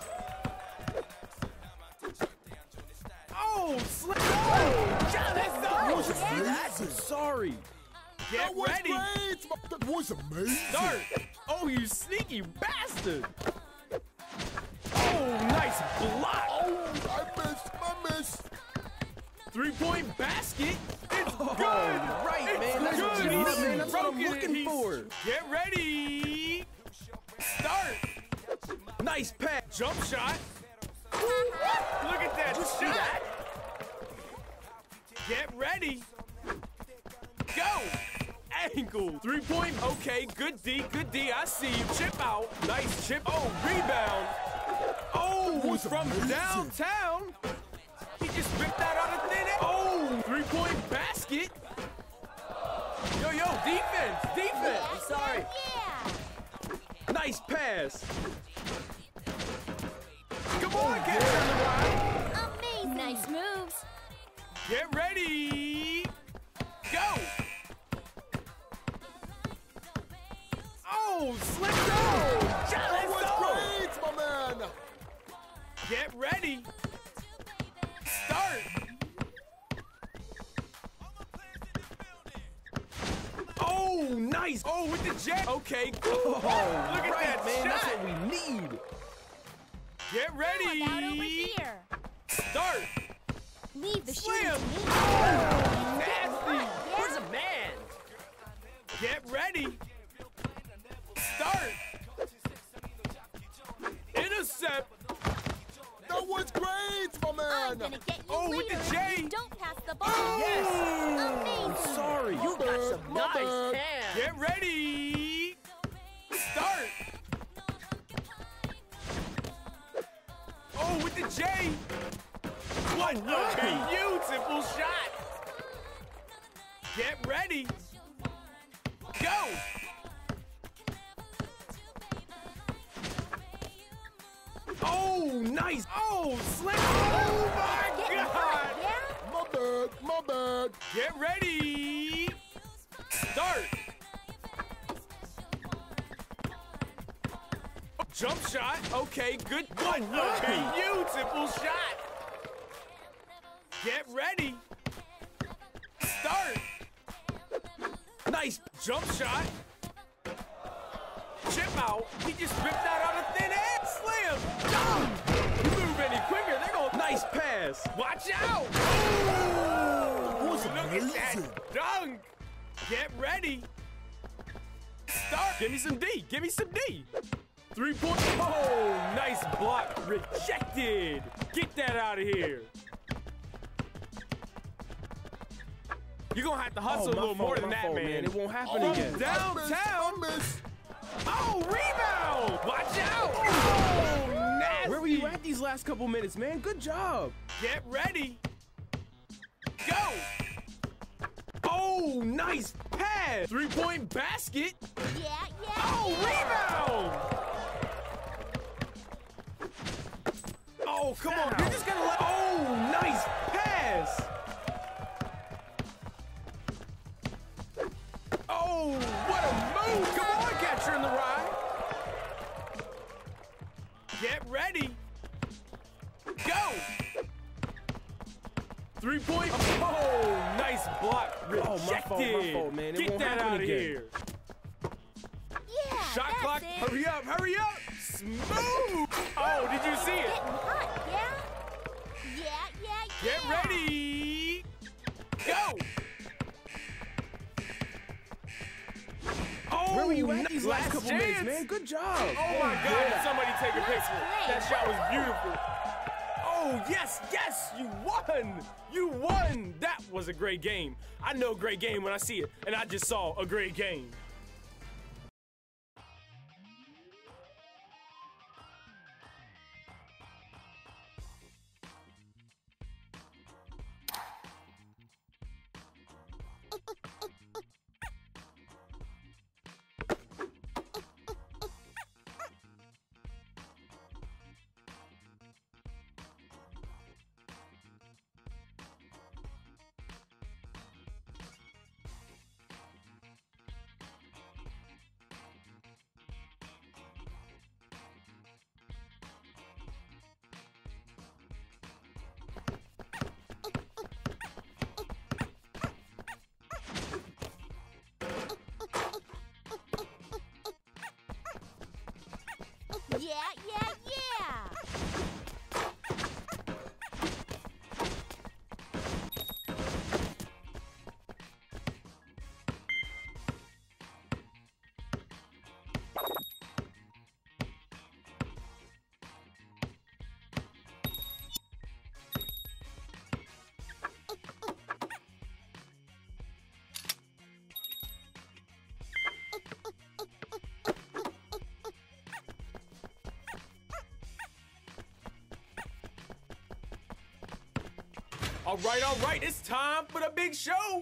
[SPEAKER 2] Oh, slip. Oh, that was amazing. Sorry. Get ready.
[SPEAKER 9] That was amazing.
[SPEAKER 2] Start. Oh, you sneaky bastard. Oh, nice block.
[SPEAKER 9] Oh, I missed. I missed.
[SPEAKER 2] Three-point basket. It's
[SPEAKER 9] Oh,
[SPEAKER 2] good.
[SPEAKER 9] right,
[SPEAKER 2] It's
[SPEAKER 9] man. That's what
[SPEAKER 2] good.
[SPEAKER 9] you need,
[SPEAKER 2] He's
[SPEAKER 9] man. That's what I'm
[SPEAKER 2] broken it.
[SPEAKER 9] looking
[SPEAKER 2] He's-
[SPEAKER 9] for.
[SPEAKER 2] Get ready. Start. Nice pass. Jump shot. Look at that shot. Get ready. Go. Ankle. Three-point. Okay, good D, good D. I see you. Chip out. Nice chip. Oh, rebound. Oh, from downtown. He just ripped that out of thin air. Oh, three-point basket. Yo, yo, defense, defense.
[SPEAKER 1] Yeah,
[SPEAKER 2] Sorry.
[SPEAKER 1] Yeah.
[SPEAKER 2] Nice pass. Come on, get on the ride.
[SPEAKER 1] Amazing. Nice moves.
[SPEAKER 2] Get ready. Go. Oh, slip go.
[SPEAKER 9] That was great, my man.
[SPEAKER 2] Get ready. Start. Oh, nice. Oh, with the jet. Okay. Oh, look at
[SPEAKER 9] Right,
[SPEAKER 2] that
[SPEAKER 9] man. That's
[SPEAKER 2] shot.
[SPEAKER 9] what we need.
[SPEAKER 2] Get
[SPEAKER 1] How about over
[SPEAKER 2] ready.
[SPEAKER 1] here?
[SPEAKER 2] Start.
[SPEAKER 1] Leave the
[SPEAKER 2] Slam.
[SPEAKER 1] shooting to me.
[SPEAKER 2] Nasty.
[SPEAKER 7] Who's a man?
[SPEAKER 2] Get ready. Start. Intercept.
[SPEAKER 9] That was great, my
[SPEAKER 3] I'm
[SPEAKER 9] man.
[SPEAKER 3] gonna get you
[SPEAKER 2] Oh, with
[SPEAKER 3] later
[SPEAKER 2] the
[SPEAKER 3] if
[SPEAKER 2] J.
[SPEAKER 3] you don't pass the ball.
[SPEAKER 2] Oh.
[SPEAKER 3] Amazing.
[SPEAKER 2] Sorry.
[SPEAKER 7] You got some
[SPEAKER 9] My
[SPEAKER 7] nice
[SPEAKER 9] bad.
[SPEAKER 7] hands.
[SPEAKER 2] Get ready. Start. Oh, with the J. What a beautiful shot. Get ready. Go. Oh, nice. Oh, slam. Oh, my
[SPEAKER 1] Getting
[SPEAKER 2] God.
[SPEAKER 1] hot, yeah?
[SPEAKER 9] My bad. My bad.
[SPEAKER 2] Get ready. Start. Jump shot. Okay, good. What a beautiful shot. Get ready. Start. Nice jump shot. Chip out. He just ripped that out of thin air. Slam. Dunk. You move any quicker, they're going. Nice pass. Watch out. Ooh,
[SPEAKER 9] was
[SPEAKER 2] look at
[SPEAKER 9] amazing.
[SPEAKER 2] that dunk. Get ready. Start. Give me some D. Give me some D. Three point. Oh, nice block. Rejected. Get that out of here. You're going to have to hustle
[SPEAKER 9] Oh,
[SPEAKER 2] a
[SPEAKER 9] my
[SPEAKER 2] little
[SPEAKER 9] fault,
[SPEAKER 2] more than
[SPEAKER 9] my
[SPEAKER 2] that,
[SPEAKER 9] fault,
[SPEAKER 2] man.
[SPEAKER 9] man. It won't happen
[SPEAKER 2] From
[SPEAKER 9] again.
[SPEAKER 2] downtown.
[SPEAKER 9] I missed.
[SPEAKER 2] Oh, rebound. Watch out. Oh, nasty.
[SPEAKER 9] Where were you at these last couple minutes, man? Good job.
[SPEAKER 2] Get ready. Go. Oh, nice pass. Three-point basket.
[SPEAKER 1] Yeah, yeah.
[SPEAKER 2] Oh, rebound. Oh, come on. You're just going to let. Oh, nice pass. Oh, what a move. Come on, catcher in the ride. Get ready. Go. Three point. Oh, nice block. Rejected.
[SPEAKER 9] Oh, my fault, my fault, man. It
[SPEAKER 2] Get
[SPEAKER 9] won't
[SPEAKER 2] that
[SPEAKER 9] happen
[SPEAKER 2] out of
[SPEAKER 9] again.
[SPEAKER 2] here. Shot
[SPEAKER 1] that's
[SPEAKER 2] clock.
[SPEAKER 1] it.
[SPEAKER 2] Hurry up, hurry up. Smooth. Oh, did you see it?
[SPEAKER 1] Getting hot, yeah? Yeah, yeah, yeah.
[SPEAKER 2] Get ready. Go. Oh,
[SPEAKER 9] Where were you at
[SPEAKER 2] nice
[SPEAKER 9] these last couple
[SPEAKER 2] chance.
[SPEAKER 9] minutes, man? Good job.
[SPEAKER 2] Oh my God, did somebody take a
[SPEAKER 1] Nice
[SPEAKER 2] picture?
[SPEAKER 1] play.
[SPEAKER 2] That shot was beautiful. Oh, yes, yes, you won. You won. That was a great game. I know a great game when I see it, and I just saw a great game.
[SPEAKER 1] Yeah, yeah, yeah.
[SPEAKER 2] All right, all right, it's time for the big show.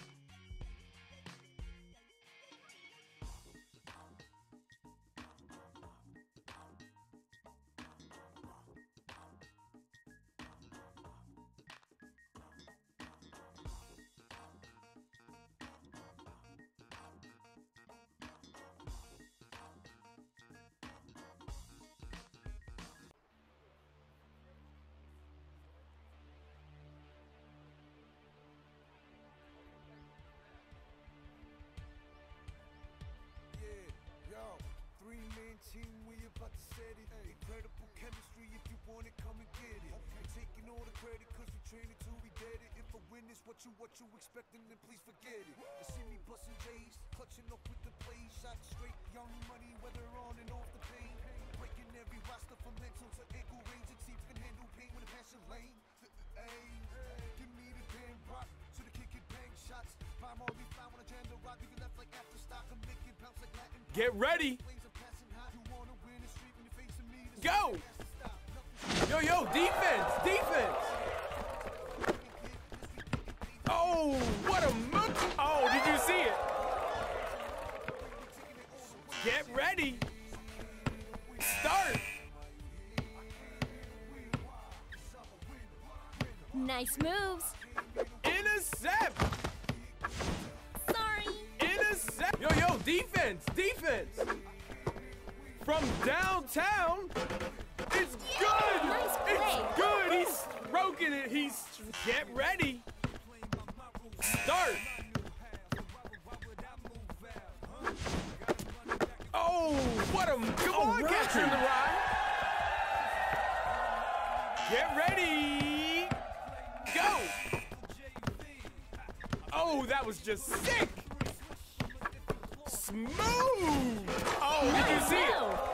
[SPEAKER 4] Yeah, yo, three-man team, we about to set it. Incredible chemistry, if you want it, come and get it. Ain't taking all the credit, cause we trained till we dead it. If I win this, what you, what you expecting, then please forget it. You see me busting J's, clutching up with the plays. Shot straight, young money, whether on and off the pain. Breaking every roster from mental to ankle range. Your teams can handle pain when it pass your lane. Hey, give me the damn rock, so the kick it bang shots. Prime all we found when I jam the rock, leave it left like after stock. I'm making bounce like Latin.
[SPEAKER 2] Get ready. Go. Yo, yo, defense, defense. Oh, what a move. Oh, did you see it? Get ready. Start.
[SPEAKER 1] Nice moves.
[SPEAKER 2] Intercept.
[SPEAKER 1] Sorry.
[SPEAKER 2] Intercept. Yo, yo, defense, defense. From downtown. It's good.
[SPEAKER 1] Nice
[SPEAKER 2] It's
[SPEAKER 1] play.
[SPEAKER 2] good. He's stroking it. He's get ready. Start. Oh, what a come on, catching the ride. Get ready. Go. Oh, that was just sick. Smooth. Oh, did you see it?
[SPEAKER 1] Move.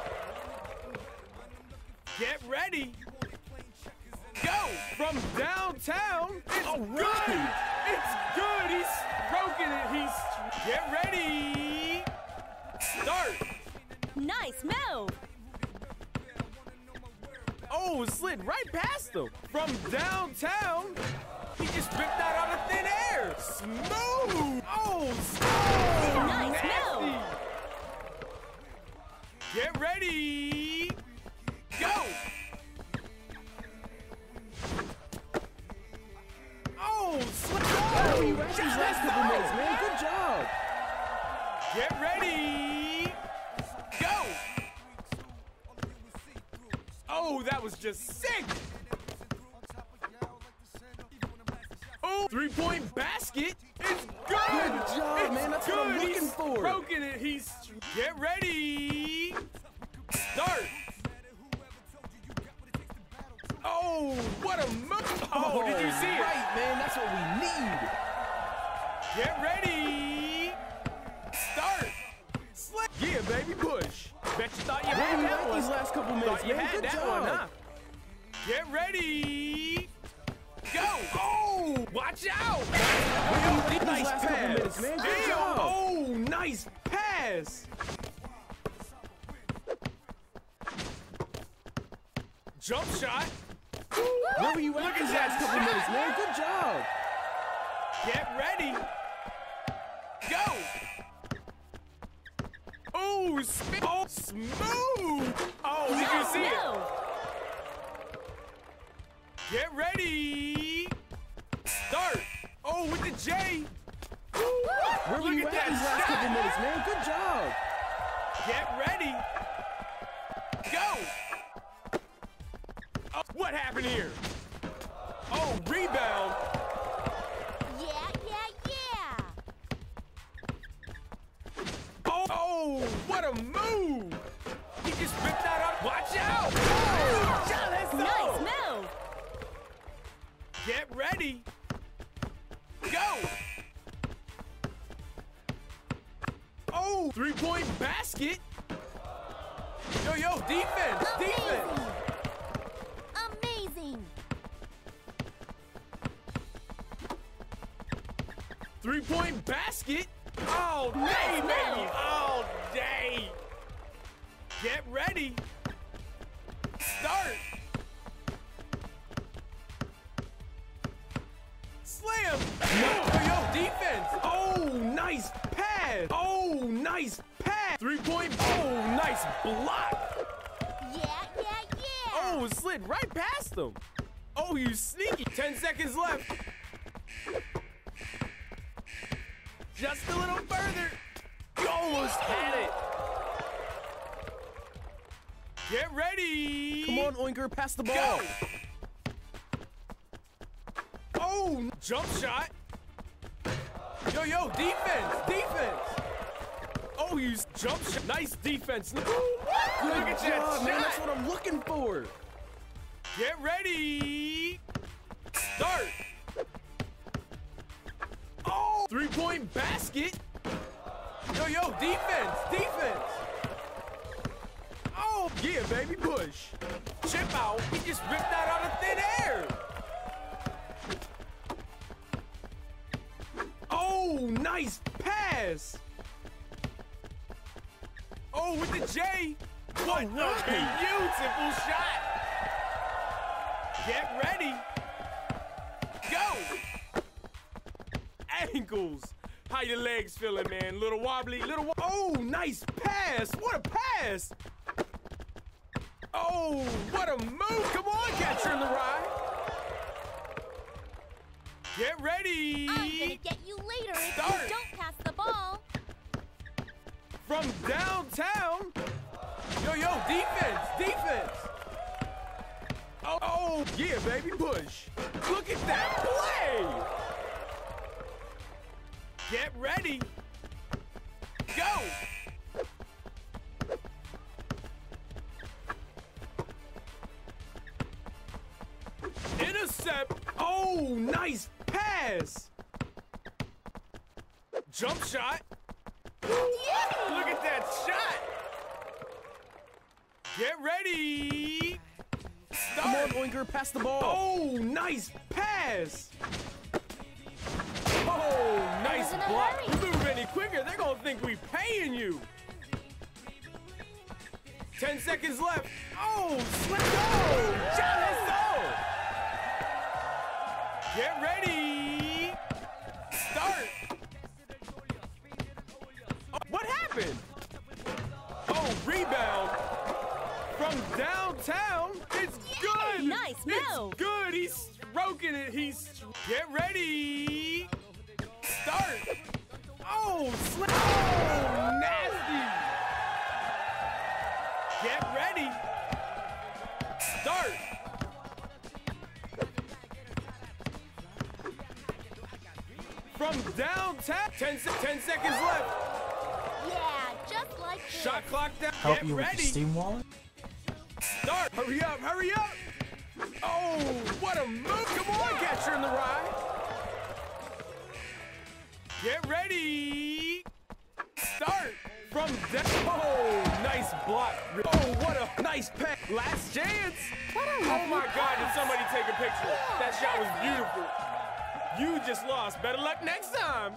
[SPEAKER 2] Get ready. Go from downtown. It's good. It's good. He's stroking it. He's get ready. Start.
[SPEAKER 1] Nice move.
[SPEAKER 2] Oh, slid right past him. From downtown, he just ripped that out of thin air. Smooth. Oh, smooth.
[SPEAKER 1] Nice
[SPEAKER 2] Nasty.
[SPEAKER 1] move.
[SPEAKER 2] Get ready. Go. Oh, slid.
[SPEAKER 9] Where were you at these last couple minutes, man? Good job.
[SPEAKER 2] Get ready. Go. Oh, that was just sick. Oh, three-point basket. It's good.
[SPEAKER 9] Good job,
[SPEAKER 2] It's
[SPEAKER 9] man. That's
[SPEAKER 2] good.
[SPEAKER 9] what I'm looking
[SPEAKER 2] He's
[SPEAKER 9] for.
[SPEAKER 2] Stroking it. He's Get ready. Start. Oh, what a move. Oh, did you see it?
[SPEAKER 9] Right, man. That's what we need.
[SPEAKER 2] Get ready. Start. Slip. Yeah, baby, push. Bet you thought you
[SPEAKER 9] Where
[SPEAKER 2] had
[SPEAKER 9] were you
[SPEAKER 2] that
[SPEAKER 9] at
[SPEAKER 2] one.
[SPEAKER 9] these last couple minutes,
[SPEAKER 2] Thought you
[SPEAKER 9] man?
[SPEAKER 2] had
[SPEAKER 9] Good
[SPEAKER 2] that
[SPEAKER 9] job.
[SPEAKER 2] one, huh? Get ready. Go. Oh, watch out.
[SPEAKER 9] Where were you at
[SPEAKER 2] Nice
[SPEAKER 9] these last couple
[SPEAKER 2] pass.
[SPEAKER 9] minutes, man? Good
[SPEAKER 2] Damn.
[SPEAKER 9] job.
[SPEAKER 2] Oh, nice pass. Jump shot.
[SPEAKER 9] Where were you
[SPEAKER 2] Look
[SPEAKER 9] at
[SPEAKER 2] at
[SPEAKER 9] these
[SPEAKER 2] that
[SPEAKER 9] last couple
[SPEAKER 2] shot.
[SPEAKER 9] minutes, man? Good job.
[SPEAKER 2] Get ready. Go. Oh, spin. Oh, smooth. Oh, did you see it?
[SPEAKER 3] No.
[SPEAKER 2] Get ready. Start. Oh, with the J.
[SPEAKER 9] Where were
[SPEAKER 2] Look
[SPEAKER 9] you
[SPEAKER 2] at
[SPEAKER 9] at
[SPEAKER 2] that
[SPEAKER 9] these last
[SPEAKER 2] shot.
[SPEAKER 9] couple minutes, man? Good job.
[SPEAKER 2] Get ready. Go. Oh, what happened here? Oh, rebound.
[SPEAKER 1] Yeah, yeah, yeah.
[SPEAKER 2] Oh, oh, what a move. He just ripped that up. Watch out. Oh, shot, let's go.
[SPEAKER 3] Nice move.
[SPEAKER 2] Get ready. Go. Oh, three-point basket. Yo, yo, defense, defense.
[SPEAKER 1] Amazing.
[SPEAKER 2] Three-point basket. All day, baby. All day. Get ready. Start. Slam. Yo, yo, defense. Oh, nice pass. Oh, nice pass. Three-point. Oh, nice block.
[SPEAKER 1] Yeah, yeah, yeah.
[SPEAKER 2] Oh, it slid right past him. Oh, you sneaky. Ten seconds left. Just a little further. You almost had it. Get ready.
[SPEAKER 9] Come on, Oinker, pass the ball.
[SPEAKER 2] Go. Oh, jump shot. Yo, yo, defense, defense. Oh, you s- jump shot. Nice defense. Look
[SPEAKER 9] Good
[SPEAKER 2] at that
[SPEAKER 9] job, man. That's
[SPEAKER 2] shot.
[SPEAKER 9] what I'm looking for.
[SPEAKER 2] Get ready. Start. Oh, three-point basket. Yo, yo, defense, defense. Oh, yeah, baby, push. Chip out. He just ripped that out of thin air. Oh, nice pass. Oh, with the J. What a beautiful shot. Get ready. Go. Ankles. How your legs feeling, man? Little wobbly, little wo- Oh, nice pass. What a pass. Oh, what a move. Come on, catcher in the rye. Get ready.
[SPEAKER 1] I'm gonna get you later if
[SPEAKER 2] Start.
[SPEAKER 1] you don't pass the ball.
[SPEAKER 2] From downtown. Yo, yo, defense, defense. Oh, oh, yeah, baby, push. Look at that play. Get ready. Go. Intercept. Oh, nice pass. Jump shot. Look at that shot. Get ready.
[SPEAKER 9] Come on,
[SPEAKER 2] Start.
[SPEAKER 9] Oinker, pass the ball.
[SPEAKER 2] Oh, nice pass. Oh, nice
[SPEAKER 1] was in a
[SPEAKER 2] block.
[SPEAKER 1] hurry.
[SPEAKER 2] You move any quicker, they're gonna think we paying you. Ten seconds left. Oh, let's go. Shot, let's go. Get ready. Start. Oh, what happened? Oh, rebound. From downtown. It's good.
[SPEAKER 3] Nice
[SPEAKER 2] It's
[SPEAKER 3] move.
[SPEAKER 2] good. He's stroking it. He's. Get ready. Start. Oh, slam. Oh, nasty. Get ready. Start. From downtown. Ten, se- ten seconds left.
[SPEAKER 1] Yeah, just like like this.
[SPEAKER 2] Shot clock down.
[SPEAKER 6] Help
[SPEAKER 2] Get
[SPEAKER 6] you with
[SPEAKER 2] ready.
[SPEAKER 6] your Steam wallet?
[SPEAKER 2] Start. Hurry up, hurry up. Oh, what a move. Come on, catcher in the rye. Get ready. Start. From that. Oh, nice block. Oh, what a nice pass. Last chance. Oh my God, did somebody take a picture? That shot was beautiful. You just lost. Better luck next time.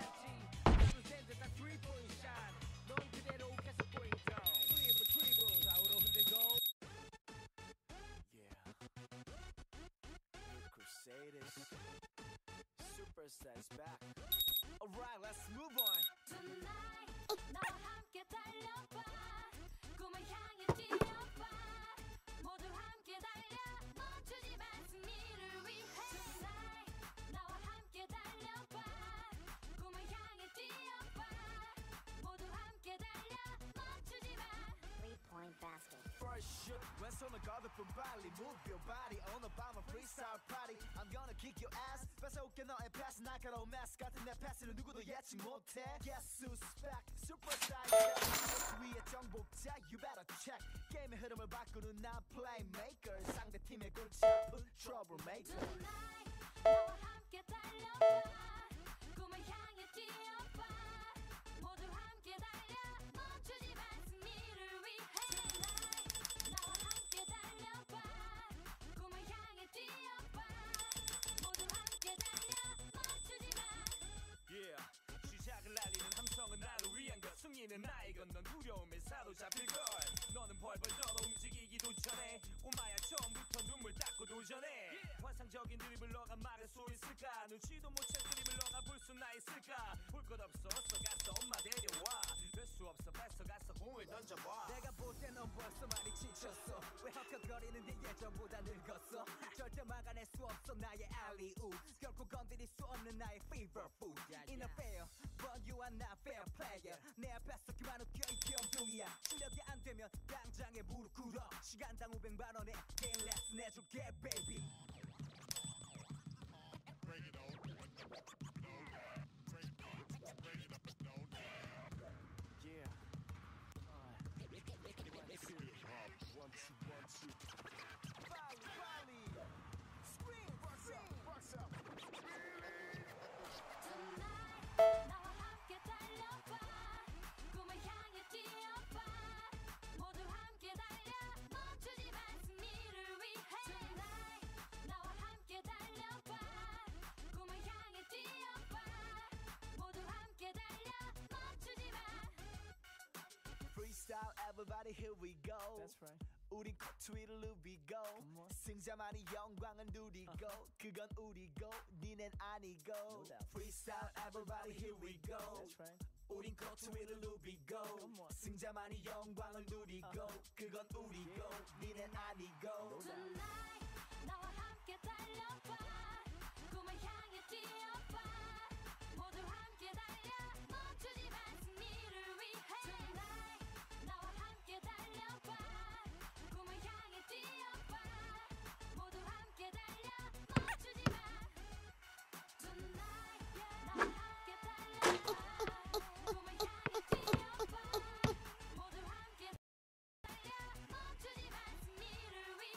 [SPEAKER 5] Superstars back. Alright, let's move on.
[SPEAKER 8] Tonight 나와 함께 달려봐 꿈을 향해 뛰어봐 모두 함께 달려 멈추지 마 승리를 위해 Tonight 나와 함께 달려봐 꿈을 향해 뛰어봐 모두 함께 달려 멈추지 마
[SPEAKER 1] Three-point basket.
[SPEAKER 5] First shoot, 왼손을 거듭은 빨리 move your body 오늘 밤은 freestyle party I'm gonna kick your ass 뺏어올게 너의 패스 날카로운 매스 같은 내 패스를 누구도 예측 못해 Guess who's back superstar 위에 정복자 you better check 게임의 흐름을 바꾸는 난 playmaker 상대팀의 골치 아픈 troublemaker
[SPEAKER 8] Tonight 나와 함께 달려봐 꿈을 향해 뛰어봐 모두 함께 달려 멈추지 마 승리를 위해 Tonight 나와 함께 달려봐 꿈을 향해 뛰어봐 모두 함께 달려 멈추지 마
[SPEAKER 5] Yeah 시작을 알리는 함성은 나를 위한 것 승리는 나이건 넌 두려움에 사로잡힐걸 너는 벌벌 떨어 움직이기도 전에 꼬마야 처음부터 눈물 닦고 도전해 환상적인 드리블러가 막을 수 있을까 눈치도 못 챌 드리블러가 볼 수나 있을까 볼 것 없어 쏘가서 엄마 데려와 될 수 없어 뺏어가서 공을 던져봐 내가 볼 때 넌 벌써 많이 지쳤어 왜 헛헛거리는데 예전보다 늙었어 절대 막아낼 수 없어 나의 alley-oop 결코 건드릴 수 없는 나의 fever food Unfair but you are not fair player 내 앞에서 그만 웃겨 이 병둥이야 실력이 안 되면 당장에 무릎 꿇어 시간당 오백만 원에 게임 레슨 해줄게 baby Yeah. One, two, one, two. Volley, volley. Scream, bucks up, bucks up.
[SPEAKER 8] Tonight 나와 함께 달려봐 꿈을 향해 뛰어봐 모두 함께 달려 멈추지 마 승리를 위해 Tonight 나와 함께 달려봐 꿈을 향해 뛰어봐 모두 함께 달려 멈추지 마
[SPEAKER 5] Freestyle, everybody, here we go. That's right. 우린 코트 위를 누비고 승자만이 영광은 누리고 그건 우리고 니넨 아니고 Freestyle, everybody, here we go. That's right. 우린 코트 위를 누비고 승자만이 영광을 누리고 그건 우리고 니넨 아니고
[SPEAKER 8] Tonight 나와 함께 달려봐 꿈을 향해 뛰어봐 모두 함께 달려 멈추지 마 승리를 위해 Tonight 나와 함께 달려봐 꿈을 향해 뛰어봐 모두 함께 달려 멈추지 마 Tonight 나와 함께 달려봐 꿈을 향해 뛰어봐 모두 함께 달려 멈추지 마 승리를 위해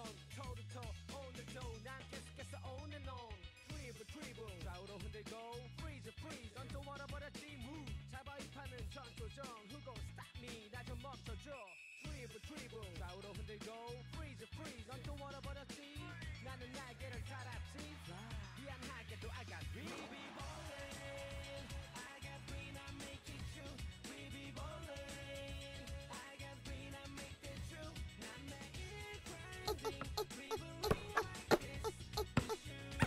[SPEAKER 5] on toe to toe 오늘도 난 계속해서 on and on dribble dribble 좌우로 흔들고 freeze freeze 넌 또 멀어버렸지 move 잡아 이 판은 전조정 Who gon' stop me 나 좀 멈춰줘 dribble dribble 좌우로 흔들고 freeze freeze 넌 또 멀어버렸지 나는 날개를 달았지 미안하게도 I got we be ballin' I got green I make it true we be ballin' I got green I make it true 난 매일 grinding we believe like this we should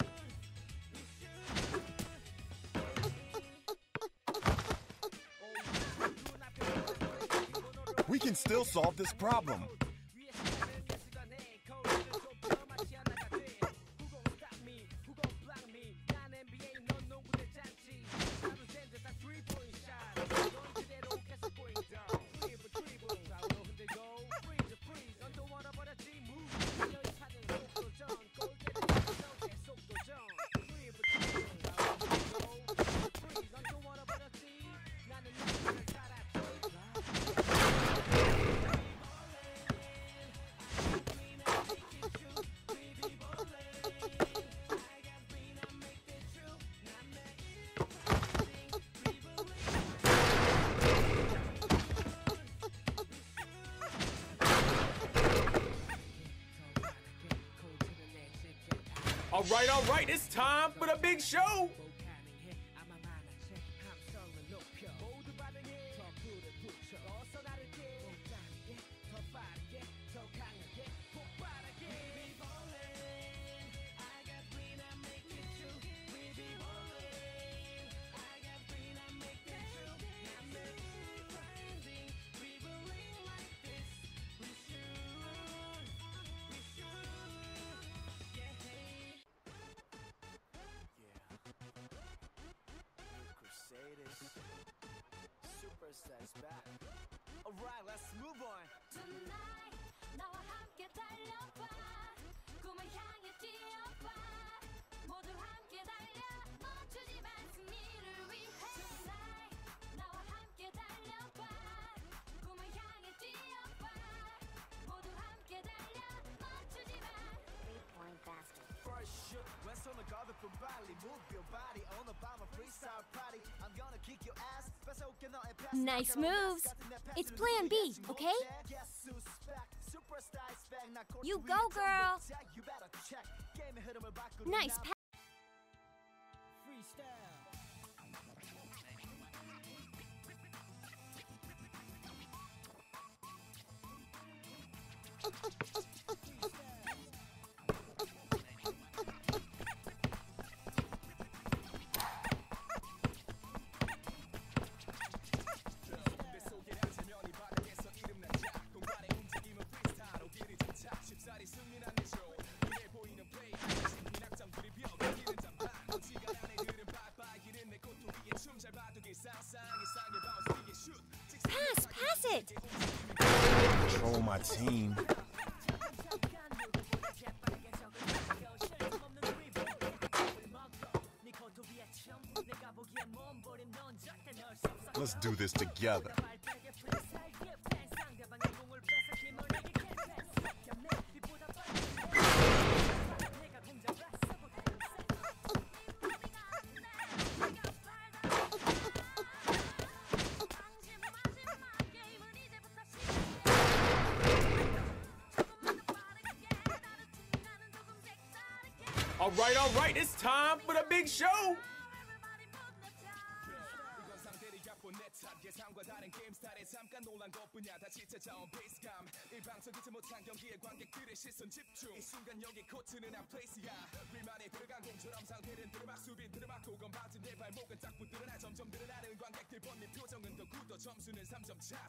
[SPEAKER 5] we should
[SPEAKER 10] We can still solve this problem.
[SPEAKER 2] All right, all right, it's time for the big show.
[SPEAKER 5] Superstars back. Alright, let's move on.
[SPEAKER 8] Tonight 나와 함께 달려봐 꿈을 향해 뛰어봐 모두 함께 달려 멈추지 마 승리를 위해 Tonight 나와 함께 달려봐 꿈을 향해 뛰어봐 모두 함께 달려 멈추지 마 Three-point basket
[SPEAKER 5] First shoot, 왼손을 거듭 빨리 move your body on the bomb of freestyle party. I'm gonna kick your ass. 뺏어올게 너의 pass.
[SPEAKER 1] Nice moves. It's plan B, okay? You go, girl. Nice pass.
[SPEAKER 5] Freestyle.
[SPEAKER 1] Pass, pass it.
[SPEAKER 10] Control my team. Let's do this together.
[SPEAKER 2] All right, all right, it's time for the big show.
[SPEAKER 5] 예상과 다른 게임 스타일에 잠깐 놀란 것뿐이야 다 지쳐져온 베이스감 일방적이지 못한 경기에 관객들의 시선 집중 이 순간 여기 코트는 한 플레이스야 위만에 들어간 공처럼 상태는 드러막 수비 드러막 고건 받은 내 발목은 딱 붙들어나 점점 드러나는 관객들 번님 표정은 더 굳어 점수는 삼 점 차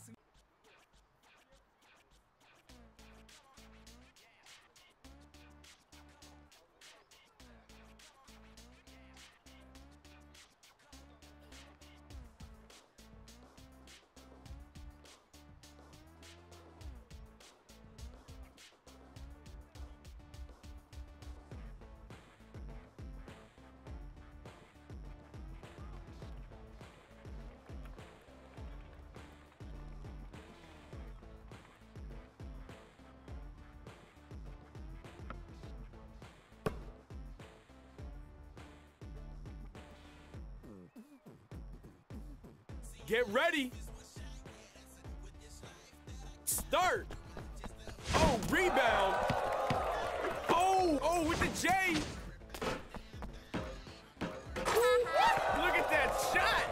[SPEAKER 2] Get ready. Start. Oh, rebound. Oh, oh, with the J. Look at that shot.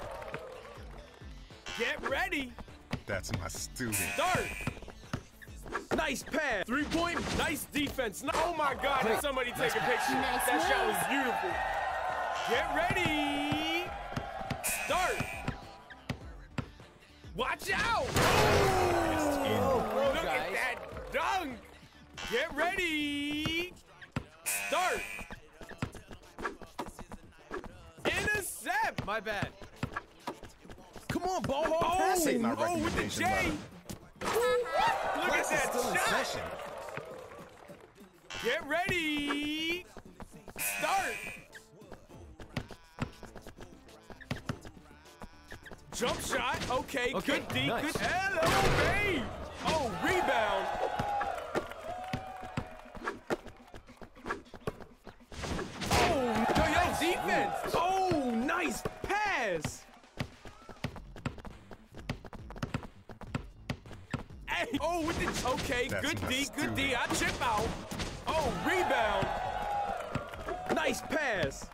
[SPEAKER 2] Get ready.
[SPEAKER 10] That's my student.
[SPEAKER 2] Start. Nice pass. Three point. Nice defense. Oh my God, did somebody take a picture?
[SPEAKER 1] Nice
[SPEAKER 2] That shot
[SPEAKER 1] move.
[SPEAKER 2] was beautiful. Get ready. Start. Watch out. Oh, look at
[SPEAKER 7] guys.
[SPEAKER 2] that dunk. Get ready. Start. Intercept.
[SPEAKER 9] My bad.
[SPEAKER 2] Come on, ball hog.
[SPEAKER 10] Oh,
[SPEAKER 2] Pass it.
[SPEAKER 10] my
[SPEAKER 2] Oh, with the
[SPEAKER 10] recommendation
[SPEAKER 2] J.
[SPEAKER 10] letter.
[SPEAKER 2] Look
[SPEAKER 10] Class
[SPEAKER 2] at
[SPEAKER 10] is still
[SPEAKER 2] that
[SPEAKER 10] in
[SPEAKER 2] shot.
[SPEAKER 10] session.
[SPEAKER 2] Get ready. Start. Jump shot. Okay,
[SPEAKER 9] Okay,
[SPEAKER 2] good D.
[SPEAKER 9] nice.
[SPEAKER 2] Good. Hello, babe. Oh, rebound. Oh, yo, yo, defense. Oh, nice pass. Hey, oh, with the okay,
[SPEAKER 10] That's
[SPEAKER 2] good
[SPEAKER 10] my
[SPEAKER 2] D, good D.
[SPEAKER 10] student.
[SPEAKER 2] I chip out. Oh, rebound. Nice pass.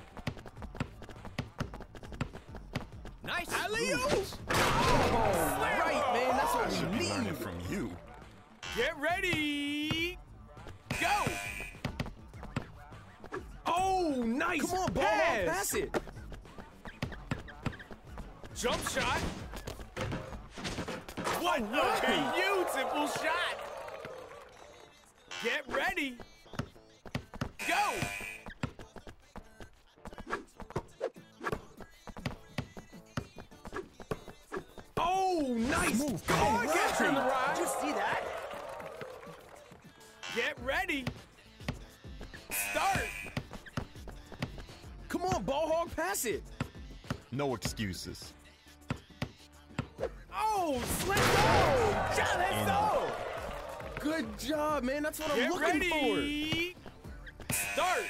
[SPEAKER 9] Nice.
[SPEAKER 2] Alley-oop.
[SPEAKER 9] Oh, right, man. That's
[SPEAKER 10] I
[SPEAKER 9] what
[SPEAKER 10] should
[SPEAKER 9] we
[SPEAKER 10] be learning
[SPEAKER 9] need.
[SPEAKER 10] from you.
[SPEAKER 2] Get ready. Go. Oh, nice
[SPEAKER 9] Come on, ball hog,
[SPEAKER 2] pass.
[SPEAKER 9] pass it.
[SPEAKER 2] Jump shot. What a beautiful shot. Get ready. Go. Oh, nice.
[SPEAKER 10] Move,
[SPEAKER 2] Oh, I
[SPEAKER 10] go.
[SPEAKER 2] can't turn the
[SPEAKER 7] Did
[SPEAKER 2] ride.
[SPEAKER 7] you see that?
[SPEAKER 2] Get ready. Start.
[SPEAKER 9] Come on, ball hog, pass it.
[SPEAKER 10] No excuses.
[SPEAKER 2] Oh, slam. Oh, yeah, let's go.
[SPEAKER 9] Good job, man. That's what I'm
[SPEAKER 2] Get
[SPEAKER 9] looking
[SPEAKER 2] ready. Start.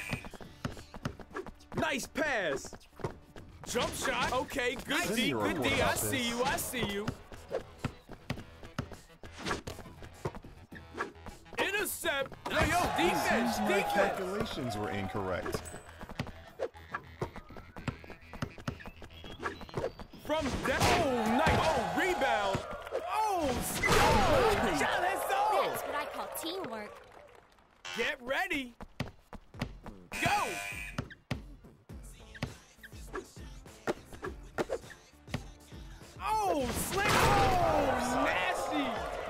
[SPEAKER 2] Nice pass. Jump shot. Okay, good
[SPEAKER 10] Send
[SPEAKER 2] D,
[SPEAKER 10] me a
[SPEAKER 2] good
[SPEAKER 10] report
[SPEAKER 2] D. I
[SPEAKER 10] about
[SPEAKER 2] see
[SPEAKER 10] this.
[SPEAKER 2] you. I see you. Intercept. Yo, yo, defense.
[SPEAKER 10] My
[SPEAKER 2] Defense.
[SPEAKER 10] calculations were incorrect.
[SPEAKER 2] From down. Oh, nice. Oh, rebound. Oh, oh, yeah, let's go.
[SPEAKER 1] That's what I call teamwork.
[SPEAKER 2] Get ready. Go. Oh, sling. Oh, nasty.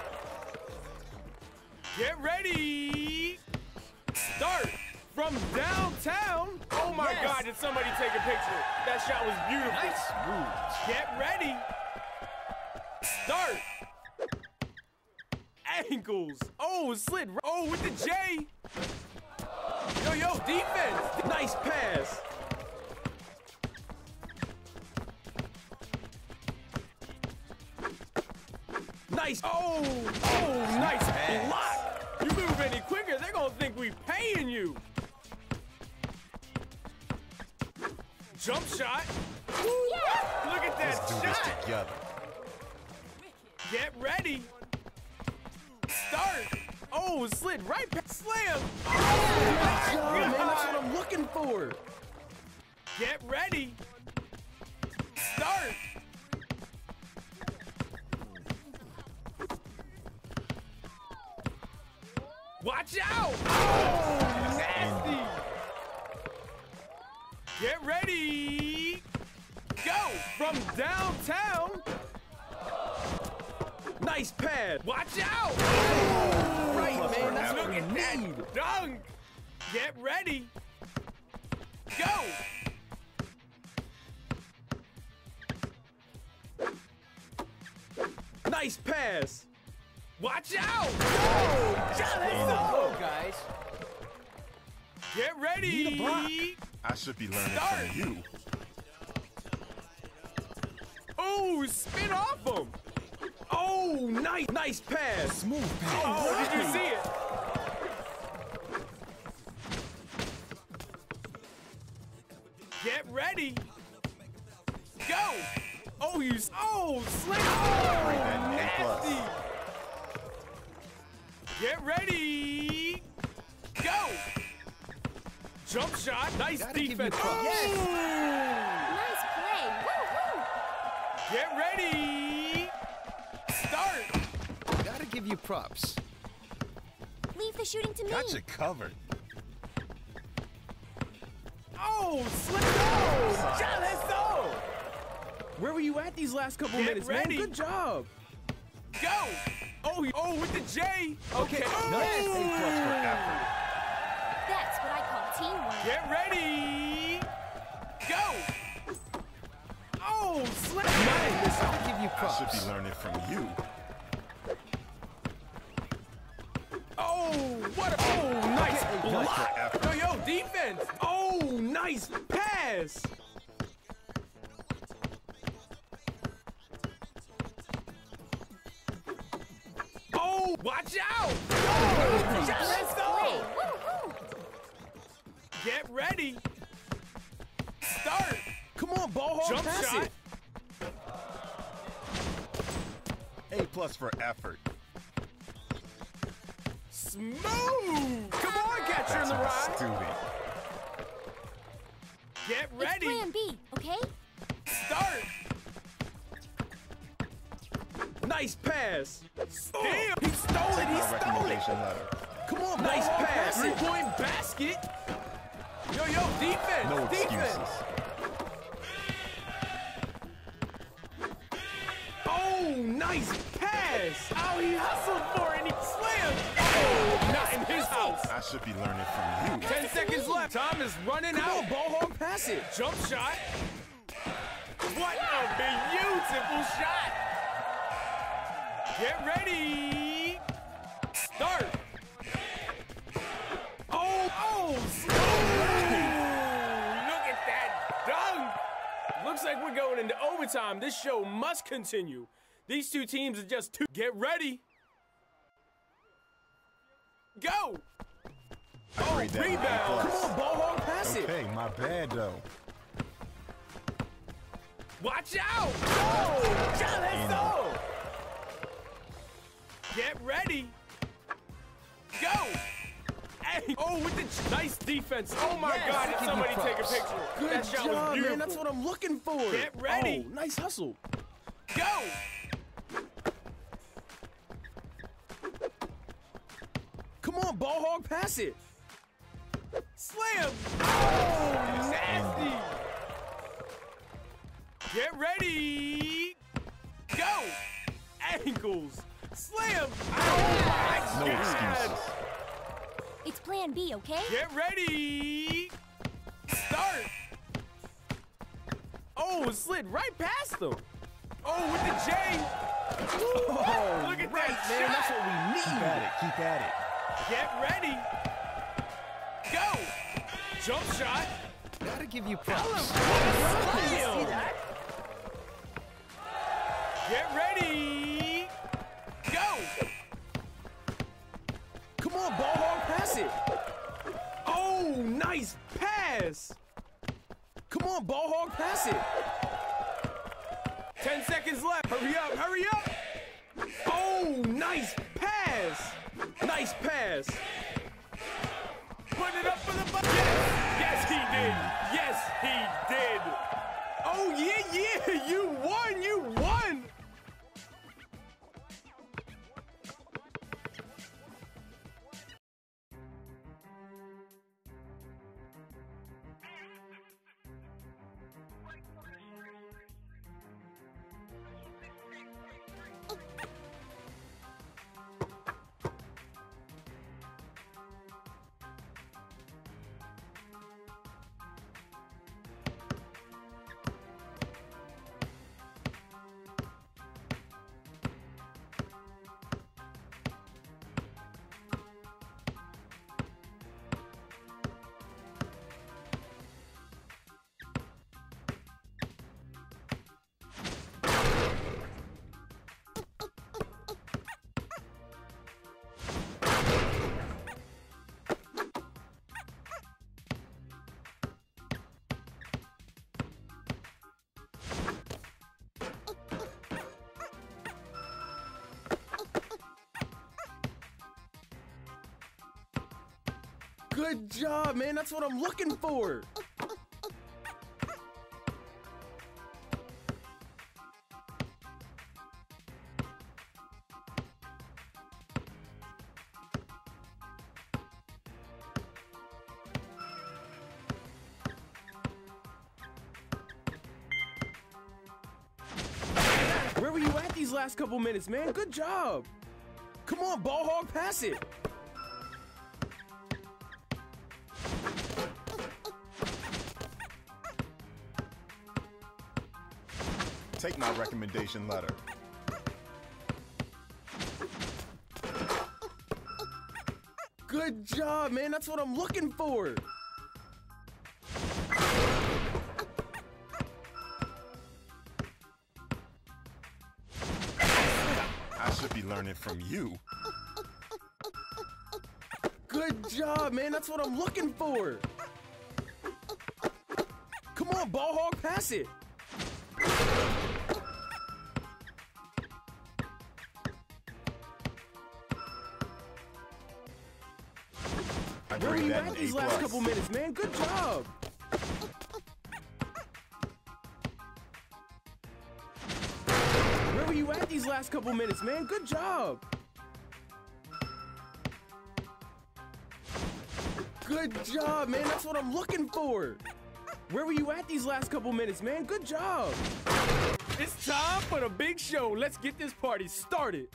[SPEAKER 2] Get ready. Start. From downtown. Oh my
[SPEAKER 7] Yes.
[SPEAKER 2] God, did somebody take a picture? That shot was beautiful.
[SPEAKER 9] Nice move.
[SPEAKER 2] Get ready. Start. Ankles. Oh, slid. Oh, with the J. Yo, yo, defense. Nice pass. Nice. Oh, oh, nice block. You move any quicker, they're gonna think we paying you. Jump shot. Look at that
[SPEAKER 10] Let's do this
[SPEAKER 2] shot.
[SPEAKER 10] together.
[SPEAKER 2] Get ready. Start. Oh, slid right past slam.
[SPEAKER 9] Good
[SPEAKER 2] Oh,
[SPEAKER 9] job,
[SPEAKER 2] my
[SPEAKER 9] man. That's
[SPEAKER 2] God.
[SPEAKER 9] what I'm looking for.
[SPEAKER 2] Get ready. Start. Watch out. Oh, nasty. Get ready. Go. From downtown. Nice pad. Watch out.
[SPEAKER 9] Right,
[SPEAKER 10] Plus
[SPEAKER 9] man.
[SPEAKER 10] for
[SPEAKER 9] That's
[SPEAKER 10] effort.
[SPEAKER 9] what we
[SPEAKER 2] Look at that
[SPEAKER 9] need.
[SPEAKER 2] dunk. Get ready. Go. Nice pass. Watch out. Oh, yeah, let's
[SPEAKER 7] Go,
[SPEAKER 2] go.
[SPEAKER 7] guys.
[SPEAKER 2] Get ready.
[SPEAKER 9] Need a block.
[SPEAKER 10] I should be learning
[SPEAKER 2] Start.
[SPEAKER 10] from you.
[SPEAKER 2] Oh, spin off him. Oh, nice, nice pass.
[SPEAKER 10] Smooth pass.
[SPEAKER 2] Oh, did you see it? Get ready. Go. Oh, Oh, you. Oh, slick.
[SPEAKER 10] Rate that
[SPEAKER 2] Oh,
[SPEAKER 10] an A plus.
[SPEAKER 2] nasty. Get ready. Go. Jump shot. Nice
[SPEAKER 9] Gotta give you
[SPEAKER 2] defense.
[SPEAKER 9] props.
[SPEAKER 2] Yes.
[SPEAKER 1] Nice play. Woo-hoo.
[SPEAKER 2] Get ready. Start.
[SPEAKER 9] Gotta give you props.
[SPEAKER 1] Leave the shooting to me.
[SPEAKER 10] Got you covered.
[SPEAKER 2] Oh, slip. Oh, John, let's go. Where were you at these last couple
[SPEAKER 9] Get
[SPEAKER 2] minutes,
[SPEAKER 9] ready.
[SPEAKER 2] man? Good job. Go. Oh, oh, with the J. Okay.
[SPEAKER 9] Okay,
[SPEAKER 2] Oh.
[SPEAKER 9] nice. A plus for effort.
[SPEAKER 1] That's what I call teamwork.
[SPEAKER 2] Get ready. Go. Oh, slip.
[SPEAKER 9] Nice. Gotta give you
[SPEAKER 10] I
[SPEAKER 9] props.
[SPEAKER 10] should be learning from you.
[SPEAKER 2] Oh, what a, oh, nice
[SPEAKER 10] Okay,
[SPEAKER 2] block.
[SPEAKER 10] nice for effort.
[SPEAKER 2] Yo, yo, defense. Oh, nice pass. Oh, watch out. Oh, John, let's
[SPEAKER 1] Play.
[SPEAKER 2] go.
[SPEAKER 1] Woo-hoo.
[SPEAKER 2] Get ready. Start.
[SPEAKER 9] Come on, ball hog,
[SPEAKER 2] Jump
[SPEAKER 9] pass
[SPEAKER 2] shot.
[SPEAKER 9] it.
[SPEAKER 10] A plus for effort.
[SPEAKER 2] Smooth. Come on, catcher in
[SPEAKER 10] That's
[SPEAKER 2] the
[SPEAKER 10] my
[SPEAKER 2] ride.
[SPEAKER 10] student.
[SPEAKER 2] Get
[SPEAKER 1] It's
[SPEAKER 2] ready.
[SPEAKER 1] plan B, okay?
[SPEAKER 2] Start. Nice pass. Damn, he stole it.
[SPEAKER 10] Take
[SPEAKER 2] He
[SPEAKER 10] my
[SPEAKER 2] stole it.
[SPEAKER 10] recommendation letter.
[SPEAKER 2] Come on, nice
[SPEAKER 9] ball,
[SPEAKER 2] pass.
[SPEAKER 9] pass it.
[SPEAKER 2] Three-point basket. Yo, yo, defense.
[SPEAKER 10] No
[SPEAKER 2] defense.
[SPEAKER 10] excuses.
[SPEAKER 2] Oh, nice pass. Oh, he hustled for it and he slammed. Oh, not in his house.
[SPEAKER 10] I should be learning from you.
[SPEAKER 2] Ten seconds left. Time is running
[SPEAKER 9] Come
[SPEAKER 2] out.
[SPEAKER 9] on, ball hog, pass it.
[SPEAKER 2] Jump shot. What a beautiful shot. Get ready. Start. Oh, oh, smooth. Look at that dunk. Looks like we're going into overtime. This show must continue. These two teams are just two. Get ready. Go.
[SPEAKER 10] I
[SPEAKER 2] Oh,
[SPEAKER 10] grade that an A
[SPEAKER 2] rebound.
[SPEAKER 10] plus.
[SPEAKER 9] Come on, ball hog, pass it.
[SPEAKER 10] Okay, my bad though.
[SPEAKER 2] Watch out! Oh, John, let's go! Get ready. Go! Hey, oh, with the nice defense. Oh my
[SPEAKER 9] Yes,
[SPEAKER 2] God, did
[SPEAKER 9] give you
[SPEAKER 2] somebody take a
[SPEAKER 9] props.
[SPEAKER 2] picture?
[SPEAKER 9] Good
[SPEAKER 2] that shot
[SPEAKER 9] job,
[SPEAKER 2] was beautiful.
[SPEAKER 9] man. That's what I'm looking for.
[SPEAKER 2] Get ready.
[SPEAKER 9] Oh, nice hustle.
[SPEAKER 2] Go!
[SPEAKER 9] Come on, ball hog, pass it.
[SPEAKER 2] Slam! Oh, nasty! Get ready! Go! Ankles! Slam! Oh my
[SPEAKER 10] No
[SPEAKER 2] God!
[SPEAKER 10] excuses.
[SPEAKER 1] It's plan B, okay?
[SPEAKER 2] Get ready! Start! Oh, it slid right past them. Oh, with the J!
[SPEAKER 9] Oh,
[SPEAKER 2] Look at
[SPEAKER 9] right,
[SPEAKER 2] that
[SPEAKER 9] man. That's
[SPEAKER 2] shot.
[SPEAKER 9] what we
[SPEAKER 10] Keep
[SPEAKER 9] need.
[SPEAKER 10] at it. Keep at it.
[SPEAKER 2] Get ready! Go! Jump shot!
[SPEAKER 9] Gotta give you props.
[SPEAKER 2] Slam! Get ready! Go!
[SPEAKER 9] Come on, ball hog, pass it.
[SPEAKER 2] Oh, nice pass!
[SPEAKER 9] Come on, ball hog, pass it.
[SPEAKER 2] Ten seconds left. Hurry up, hurry up! Oh, nice pass! Nice pass! Put it up for the bucket! Yes, yes, he did! Yes, he did! Oh, yeah, yeah! You won! You won! Good job, man. That's what I'm looking for. Where were you at these last couple minutes, man? Good job. Come on, ball hog, pass it.
[SPEAKER 10] Take my recommendation letter.
[SPEAKER 2] Good job, man. That's what I'm looking for.
[SPEAKER 10] I should be learning from you.
[SPEAKER 2] Good job, man. That's what I'm looking for. Come on, ball hog, pass it.
[SPEAKER 10] I
[SPEAKER 2] Where were
[SPEAKER 10] grade
[SPEAKER 2] you
[SPEAKER 10] that
[SPEAKER 2] at
[SPEAKER 10] an
[SPEAKER 2] these
[SPEAKER 10] A
[SPEAKER 2] last
[SPEAKER 10] plus.
[SPEAKER 2] couple minutes, man? Good job. Where were you at these last couple minutes, man? Good job. Good job, man. That's what I'm looking for. Where were you at these last couple minutes, man? Good job. It's time for the big show. Let's get this party started.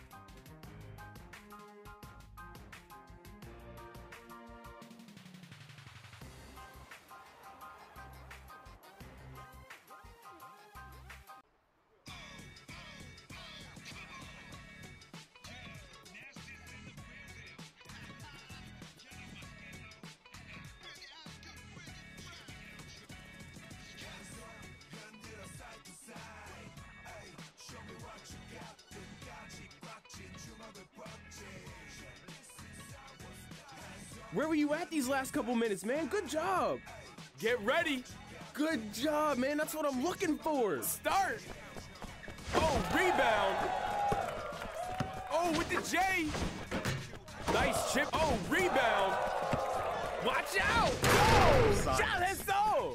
[SPEAKER 2] Where were you at these last couple minutes, man? Good job. Get ready. Good job, man. That's what I'm looking for. Start. Oh, rebound. Oh, with the J. Nice chip. Oh, rebound. Watch out. Go. Shot his soul.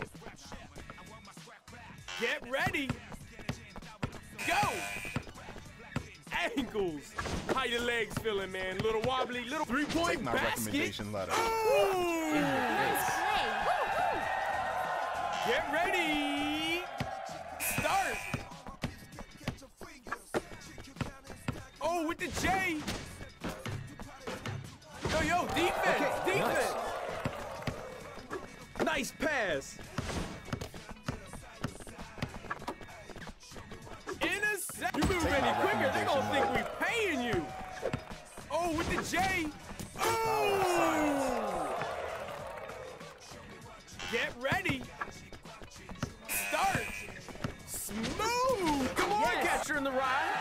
[SPEAKER 2] Get ready. Go. Ankles. How your legs feeling, man? Little wobbly, little three-point
[SPEAKER 10] Take my
[SPEAKER 2] basket.
[SPEAKER 10] recommendation letter.
[SPEAKER 2] Ooh.
[SPEAKER 1] Nice play. Woo-hoo.
[SPEAKER 2] Get ready. Start. Oh, with the J. Yo, yo, defense.
[SPEAKER 9] Okay,
[SPEAKER 2] defense. Nice pass. Intercept. You move
[SPEAKER 10] Take
[SPEAKER 2] any
[SPEAKER 10] my
[SPEAKER 2] quicker, they gonna think
[SPEAKER 10] recommendation
[SPEAKER 2] we paying you. Oh, with the J. Oh. Get ready. Start. Smooth. Come on,
[SPEAKER 7] Yes.
[SPEAKER 2] catcher in the rye.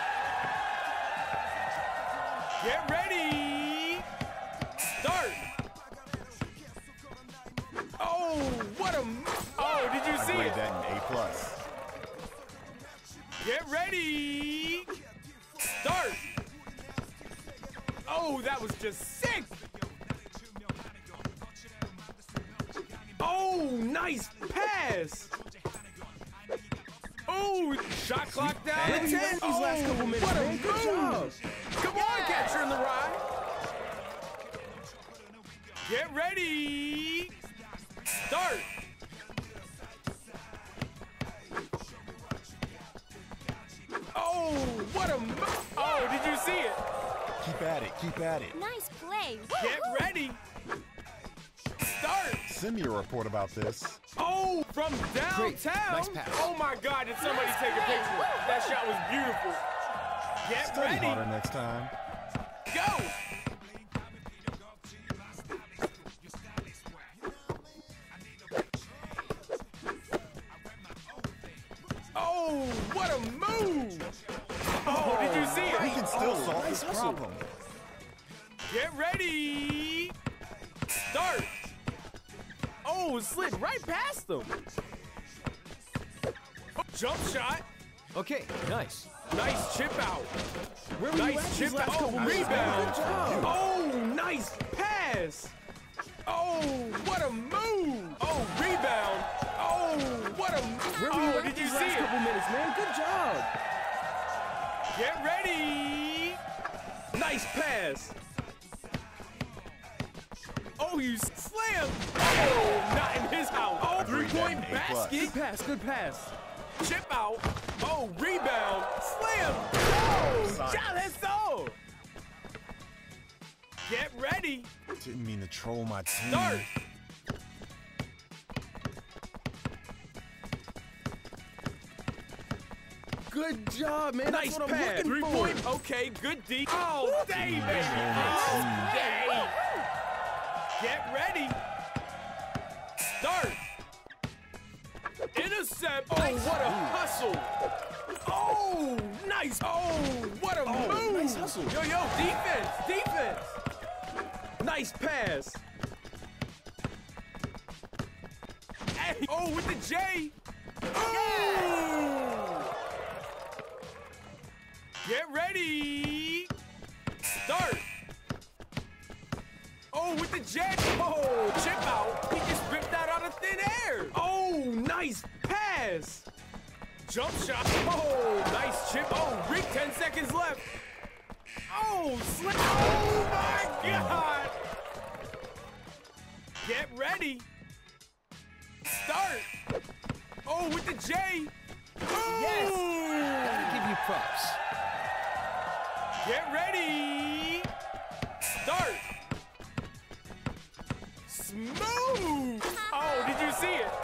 [SPEAKER 2] Get ready. Start. Oh, what a. Oh, did you
[SPEAKER 10] I
[SPEAKER 2] see
[SPEAKER 10] grade
[SPEAKER 2] it?
[SPEAKER 10] that an A plus.
[SPEAKER 2] Get ready. Start. Oh, that was just sick. Oh, nice pass. Oh, shot clock down to ten. These last couple minutes, what a man. Good job. Come on, catcher in the rye. Get ready. Start. Oh, what a. Oh, did you see it?
[SPEAKER 10] Keep at it, keep at it.
[SPEAKER 1] Nice play.
[SPEAKER 2] Get
[SPEAKER 1] Woo-hoo.
[SPEAKER 2] ready. Start.
[SPEAKER 10] Send me a report about this.
[SPEAKER 2] Oh, from downtown.
[SPEAKER 9] Great. Nice pass.
[SPEAKER 2] Oh my God, did somebody
[SPEAKER 1] Nice
[SPEAKER 2] take a
[SPEAKER 1] play.
[SPEAKER 2] picture?
[SPEAKER 1] Woo.
[SPEAKER 2] That shot was beautiful. Get
[SPEAKER 10] Study
[SPEAKER 2] ready.
[SPEAKER 10] harder next time.
[SPEAKER 2] Go. Oh, what a move. Oh, did you see
[SPEAKER 10] We
[SPEAKER 2] it?
[SPEAKER 10] can still
[SPEAKER 2] Oh,
[SPEAKER 10] solve
[SPEAKER 2] nice
[SPEAKER 10] this
[SPEAKER 2] hustle.
[SPEAKER 10] problem.
[SPEAKER 2] Get ready. Start. Oh, it slid right past them. Oh, jump shot.
[SPEAKER 9] Okay, nice.
[SPEAKER 2] Nice chip out.
[SPEAKER 6] Where were you at
[SPEAKER 2] Nice
[SPEAKER 6] these
[SPEAKER 2] chip
[SPEAKER 6] last
[SPEAKER 2] out.
[SPEAKER 6] couple
[SPEAKER 2] Oh,
[SPEAKER 6] minutes, man?
[SPEAKER 2] rebound.
[SPEAKER 6] Good job.
[SPEAKER 2] Oh, nice pass. Oh, what a move! Oh, rebound! Oh, what a move!
[SPEAKER 7] Where were you
[SPEAKER 2] Oh,
[SPEAKER 7] at
[SPEAKER 2] did you
[SPEAKER 7] these
[SPEAKER 2] see
[SPEAKER 7] last
[SPEAKER 2] it?
[SPEAKER 7] couple minutes, man? Good job.
[SPEAKER 2] Get ready! Nice pass! Oh, you slam! Oh, not in his house! Oh, three-point
[SPEAKER 10] A plus.
[SPEAKER 2] basket!
[SPEAKER 7] Good pass, good pass.
[SPEAKER 2] Chip out! Oh, rebound! Slam! Oh,
[SPEAKER 10] Sorry.
[SPEAKER 2] shot that's all! Get ready!
[SPEAKER 10] Didn't mean to troll my team.
[SPEAKER 2] Start!
[SPEAKER 7] Good job, man.
[SPEAKER 2] Nice
[SPEAKER 7] That's what
[SPEAKER 2] pass!
[SPEAKER 7] I'm looking
[SPEAKER 2] Three
[SPEAKER 7] for.
[SPEAKER 2] point. Okay, good D. Oh, day, baby! Oh, day! Get ready! Start! Intercept! Oh, what a hustle! Oh, nice! Oh, what a
[SPEAKER 7] Oh,
[SPEAKER 2] move!
[SPEAKER 7] nice hustle.
[SPEAKER 2] Yo, yo, defense! Defense! Nice pass! Hey, oh, with the J! Oh! Get ready! Start! Oh, with the jet! Oh, chip out! He just ripped that out of thin air! Oh, nice pass! Jump shot! Oh, nice chip! Oh, Rick, ten seconds left! Oh, slip! Oh my God! Get ready! Start! Oh, with the J! Oh!
[SPEAKER 7] Yes! Gotta give you props.
[SPEAKER 2] Get ready! Start! Smooth! Oh, did you see it?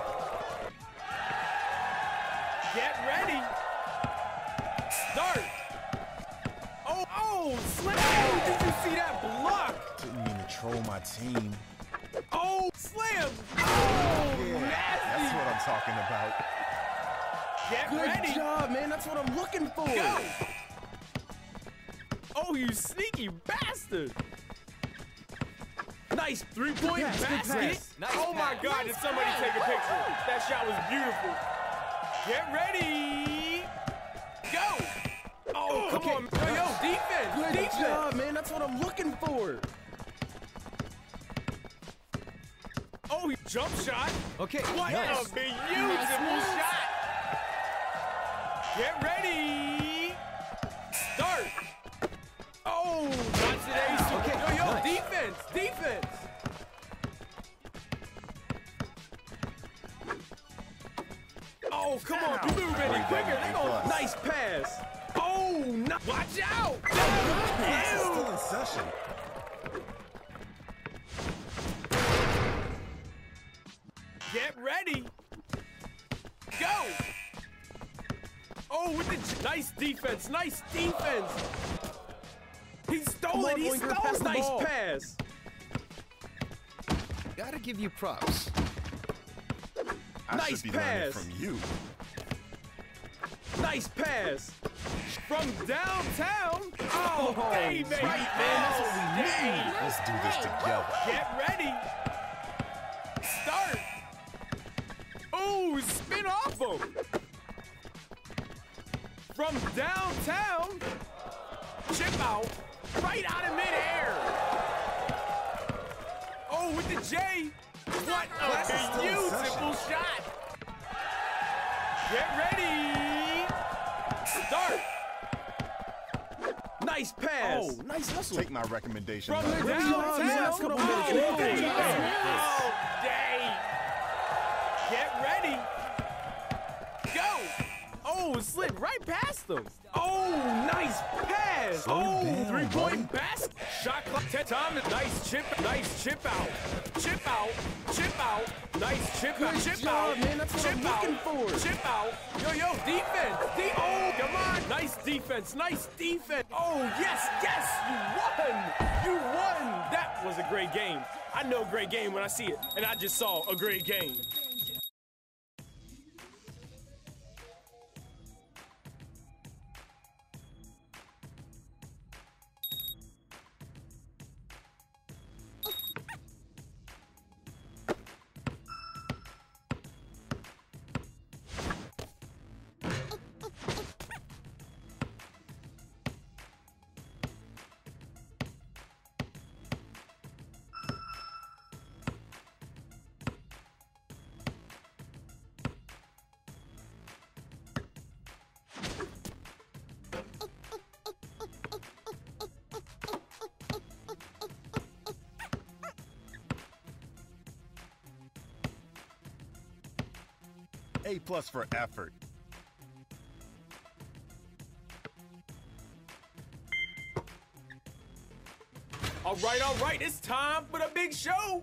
[SPEAKER 2] Get ready! Start! Oh, oh, slip! Oh, did you see that block?
[SPEAKER 10] Didn't mean to troll my team.
[SPEAKER 2] Oh, slam! Oh,
[SPEAKER 10] Yeah, that's
[SPEAKER 2] nasty!
[SPEAKER 10] what I'm talking about.
[SPEAKER 2] Get
[SPEAKER 7] Good
[SPEAKER 2] ready!
[SPEAKER 7] job, man. That's what I'm looking for.
[SPEAKER 2] Go! Oh, you sneaky bastard! Nice three-point
[SPEAKER 7] Good pass, good
[SPEAKER 2] basket!
[SPEAKER 7] pass.
[SPEAKER 9] Nice
[SPEAKER 2] oh my
[SPEAKER 9] pass.
[SPEAKER 2] God, did somebody take a picture? That shot was beautiful. Get ready! Go! Oh, come
[SPEAKER 7] Okay.
[SPEAKER 2] on. Yo, yo, defense!
[SPEAKER 7] Good
[SPEAKER 2] defense!
[SPEAKER 7] job, man. That's what I'm looking for.
[SPEAKER 2] Oh, jump shot!
[SPEAKER 9] Okay,
[SPEAKER 2] What
[SPEAKER 9] nice.
[SPEAKER 2] a beautiful shot! Get ready! Start! Oh, not today.
[SPEAKER 9] Okay,
[SPEAKER 2] Yo, yo,
[SPEAKER 9] nice.
[SPEAKER 2] defense! Defense! Oh, come on, you move any
[SPEAKER 10] Great
[SPEAKER 2] quicker.
[SPEAKER 10] game,
[SPEAKER 2] They
[SPEAKER 10] A
[SPEAKER 2] gonna
[SPEAKER 10] plus.
[SPEAKER 2] nice pass. Oh, no, watch out!
[SPEAKER 10] Class is
[SPEAKER 2] Ew.
[SPEAKER 10] still in session.
[SPEAKER 2] Get ready. Go. Oh, with the nice defense. Nice defense. He stole
[SPEAKER 7] Come
[SPEAKER 2] it.
[SPEAKER 7] on,
[SPEAKER 2] He
[SPEAKER 7] Boinker,
[SPEAKER 2] stole
[SPEAKER 7] pass
[SPEAKER 2] it.
[SPEAKER 7] the
[SPEAKER 2] Nice
[SPEAKER 7] ball.
[SPEAKER 2] pass.
[SPEAKER 9] Gotta give you props.
[SPEAKER 10] I
[SPEAKER 2] Nice
[SPEAKER 10] should be learning
[SPEAKER 2] pass.
[SPEAKER 10] from you.
[SPEAKER 2] Nice pass. From downtown. Oh, hey, baby.
[SPEAKER 7] right, man. That's what we
[SPEAKER 2] Hey.
[SPEAKER 10] Let's do this together.
[SPEAKER 2] Get ready. Start. Ooh, spin off him. From downtown. Chip out. Right out of midair. Oh, with the J. What
[SPEAKER 10] Class is still
[SPEAKER 2] a
[SPEAKER 10] in
[SPEAKER 2] beautiful
[SPEAKER 10] session.
[SPEAKER 2] shot. Get ready. Start. Nice pass.
[SPEAKER 7] Oh, nice hustle.
[SPEAKER 10] Take my recommendation.
[SPEAKER 2] From the
[SPEAKER 10] buddy.
[SPEAKER 7] Good job,
[SPEAKER 2] downtown.
[SPEAKER 7] man. That's what I'm
[SPEAKER 2] Oh,
[SPEAKER 7] looking for.
[SPEAKER 2] day.
[SPEAKER 7] Good job.
[SPEAKER 2] Oh, day. Get ready. Go. Oh, slid right past them. Oh, nice pass.
[SPEAKER 10] Slow
[SPEAKER 2] oh,
[SPEAKER 10] down,
[SPEAKER 2] three-point
[SPEAKER 10] buddy.
[SPEAKER 2] basket. Shot clock. Ten times. Nice chip. Nice chip out. Chip out. Chip out. Nice chip out.
[SPEAKER 7] Good
[SPEAKER 2] Chip
[SPEAKER 7] job,
[SPEAKER 2] out.
[SPEAKER 7] man. That's what
[SPEAKER 2] chip
[SPEAKER 7] I'm
[SPEAKER 2] out.
[SPEAKER 7] looking for.
[SPEAKER 2] Chip out. Yo, yo, defense. De oh, come on. Nice defense. Nice defense. Oh, yes, yes. You won. You won. That was a great game. I know great game when I see it, and I just saw a great game.
[SPEAKER 10] A plus for effort.
[SPEAKER 2] All right, all right, it's time for the big show.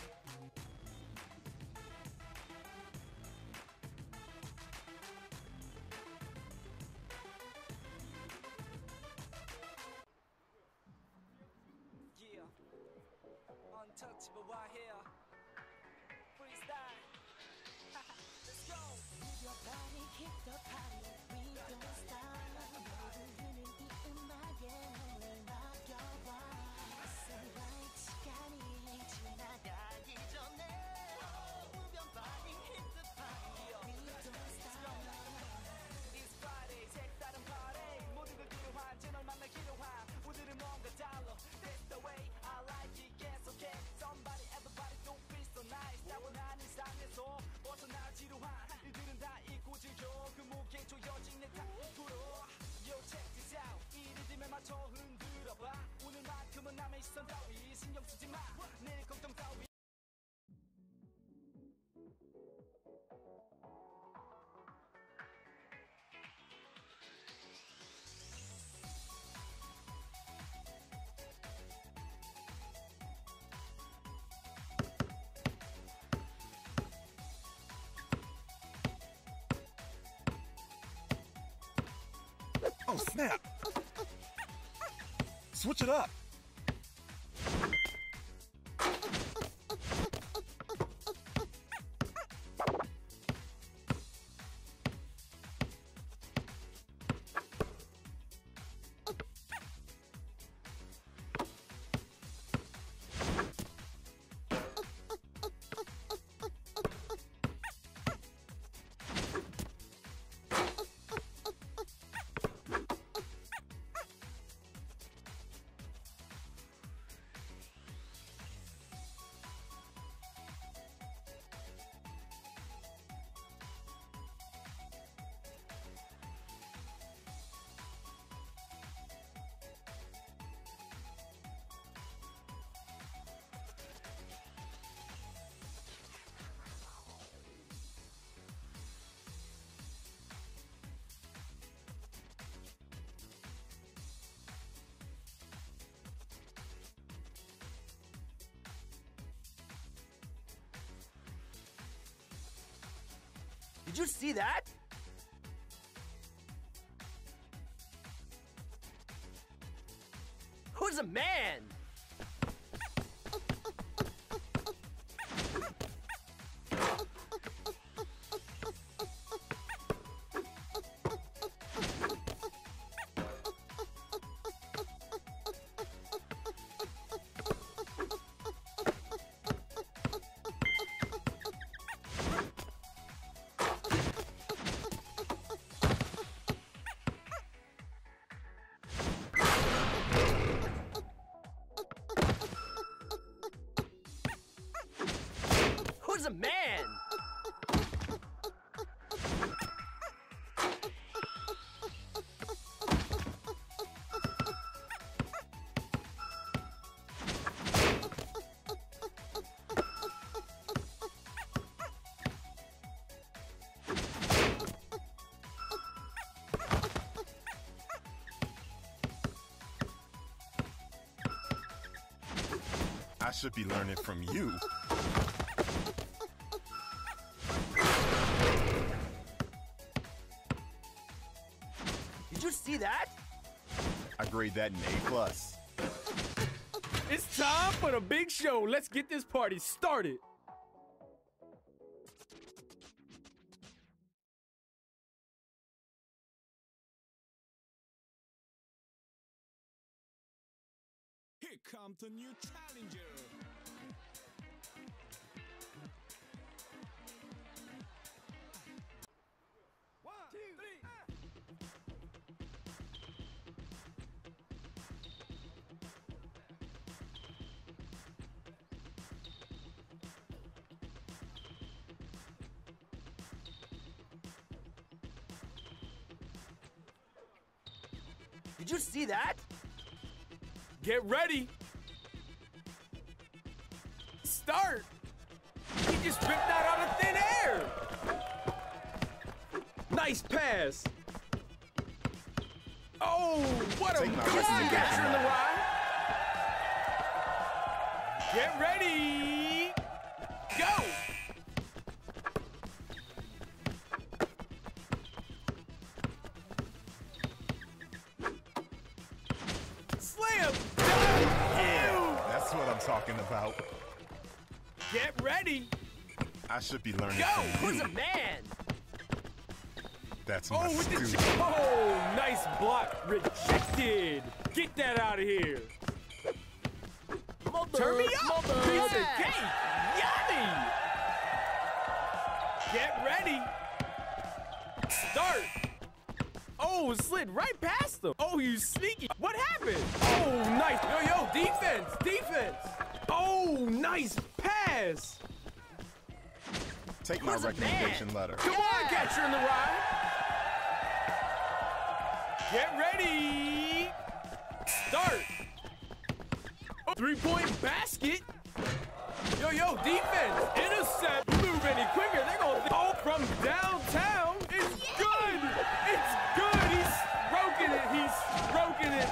[SPEAKER 5] Yeah, untouchable right here. Freestyle. Let's go.
[SPEAKER 8] Move your body, hit the party. We don't stop. 모두는 이 음악에 rock your world. Sunlight 시간이 지나가기 전에 move your body, hit the party. We don't stop.
[SPEAKER 5] It's Friday, 색다른 party. 모두가 기로한 채널 만나기로 한 오늘은 뭔가 달라. That's the way I like it. 계속해. Somebody, everybody, don't feel so nice. 따분한 일상에서 벗어나지로 한 이들은 다 잊고 즐겨. 그 무게 조여진 내 탁구로. Yo, check this out. 이 리듬에 맞춰 흔들어봐. 오늘만큼은 남의 시선 따위 신경 쓰지 마. 내일 걱정 따위.
[SPEAKER 10] Oh, snap. Switch it up.
[SPEAKER 7] Did you see that? Who's a man? Who's a man?
[SPEAKER 10] I should be learning from you.
[SPEAKER 7] Did you see that?
[SPEAKER 10] I grade that an A plus.
[SPEAKER 2] It's time for the big show. Let's get this party started.
[SPEAKER 4] Here comes the new challenger. One, two, three.
[SPEAKER 7] Did you see that?
[SPEAKER 2] Get ready. Start. He just ripped that out of thin air. Nice pass. Oh, what a
[SPEAKER 10] Take my
[SPEAKER 2] good
[SPEAKER 10] recommendation
[SPEAKER 2] catcher in the
[SPEAKER 10] letter.
[SPEAKER 2] ride. Get ready. Go. Slam dunk.
[SPEAKER 10] Yeah, that's what I'm talking about.
[SPEAKER 2] Get ready.
[SPEAKER 10] I should be learning
[SPEAKER 2] Go.
[SPEAKER 10] from
[SPEAKER 7] Who's
[SPEAKER 10] you.
[SPEAKER 7] a man?
[SPEAKER 10] That's my
[SPEAKER 2] Oh, with the
[SPEAKER 10] student.
[SPEAKER 2] ch- oh, nice block. Rejected. Get that out of here. Turn me up. Piece of cake. Yummy. Get ready. Start. Oh, it slid right past him. Oh, you sneaky. What happened? Oh, nice. Yo, yo, defense. Defense. Oh, nice pass.
[SPEAKER 10] Take my
[SPEAKER 7] Who's a
[SPEAKER 10] recommendation
[SPEAKER 7] man?
[SPEAKER 10] letter.
[SPEAKER 2] Come on, catcher in the ride. Get ready. Start. Oh, three-point basket. Yo, yo, defense. Intercept. Move any quicker. They're going to oh, from downtown. It's good. It's good. He's stroking it. He's stroking it.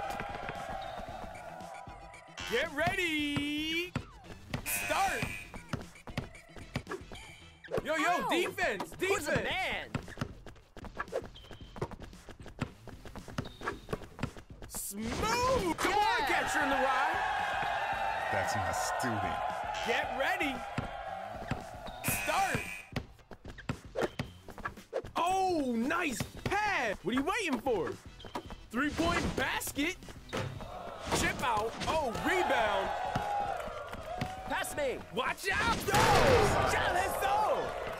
[SPEAKER 2] Get ready. Start. Yo, yo,
[SPEAKER 7] Ow.
[SPEAKER 2] defense. Defense.
[SPEAKER 7] Who's a man?
[SPEAKER 2] Smooth! Come on, catcher in the ride.
[SPEAKER 10] That's my student.
[SPEAKER 2] Get ready. Start. Oh, nice pass. What are you waiting for? Three-point basket. Chip out. Oh, rebound.
[SPEAKER 7] Pass me.
[SPEAKER 2] Watch out. Go! Yeah, let's go.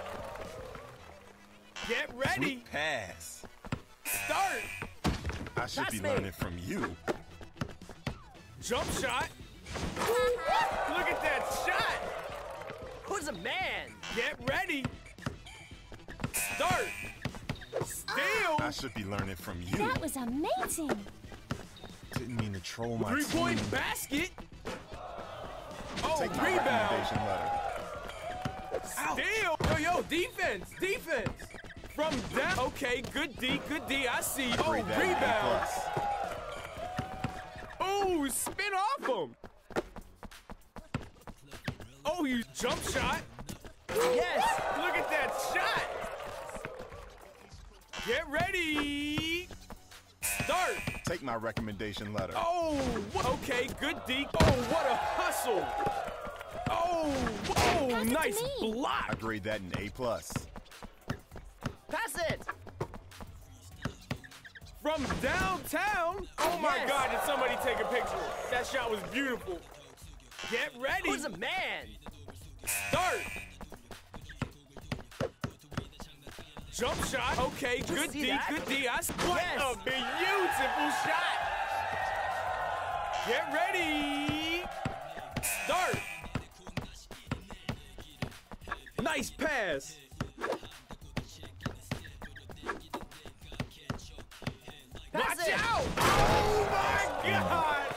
[SPEAKER 2] Get ready.
[SPEAKER 10] Sweet pass.
[SPEAKER 2] Start.
[SPEAKER 10] I should
[SPEAKER 7] Pass
[SPEAKER 10] be
[SPEAKER 7] me.
[SPEAKER 10] learning from you.
[SPEAKER 2] Jump shot. Look at that shot.
[SPEAKER 7] Who's a man?
[SPEAKER 2] Get ready. Start. Steal.
[SPEAKER 10] I should be learning from you.
[SPEAKER 1] That was amazing.
[SPEAKER 10] Didn't mean to troll my
[SPEAKER 2] Three-point
[SPEAKER 10] team.
[SPEAKER 2] basket. Oh,
[SPEAKER 10] Take my
[SPEAKER 2] rebound.
[SPEAKER 10] recommendation letter.
[SPEAKER 2] Steal. Yo, yo, defense. Defense. From down. Okay, good D, good D. I see. Oh,
[SPEAKER 10] Grade that an A
[SPEAKER 2] rebound.
[SPEAKER 10] plus.
[SPEAKER 2] Oh, spin off him. Oh, you jump shot.
[SPEAKER 7] Yes.
[SPEAKER 2] Look at that shot. Get ready. Start.
[SPEAKER 10] Take my recommendation letter.
[SPEAKER 2] Oh, wha- okay, good D. Oh, what a hustle. Oh, oh,
[SPEAKER 1] Pass it to
[SPEAKER 2] nice
[SPEAKER 1] me.
[SPEAKER 10] I
[SPEAKER 2] block.
[SPEAKER 10] grade that an A plus.
[SPEAKER 7] Pass it.
[SPEAKER 2] From downtown. Oh my
[SPEAKER 7] Yes.
[SPEAKER 2] God, did somebody take a picture? That shot was beautiful. Get ready.
[SPEAKER 7] Who's a man?
[SPEAKER 2] Start. Jump shot. Okay,
[SPEAKER 7] Did you
[SPEAKER 2] good
[SPEAKER 7] see
[SPEAKER 2] D,
[SPEAKER 7] that?
[SPEAKER 2] good D. I s- What
[SPEAKER 7] Yes.
[SPEAKER 2] a beautiful shot. Get ready. Start. Nice pass.
[SPEAKER 7] Pass
[SPEAKER 2] Watch
[SPEAKER 7] it.
[SPEAKER 2] out. Oh my God.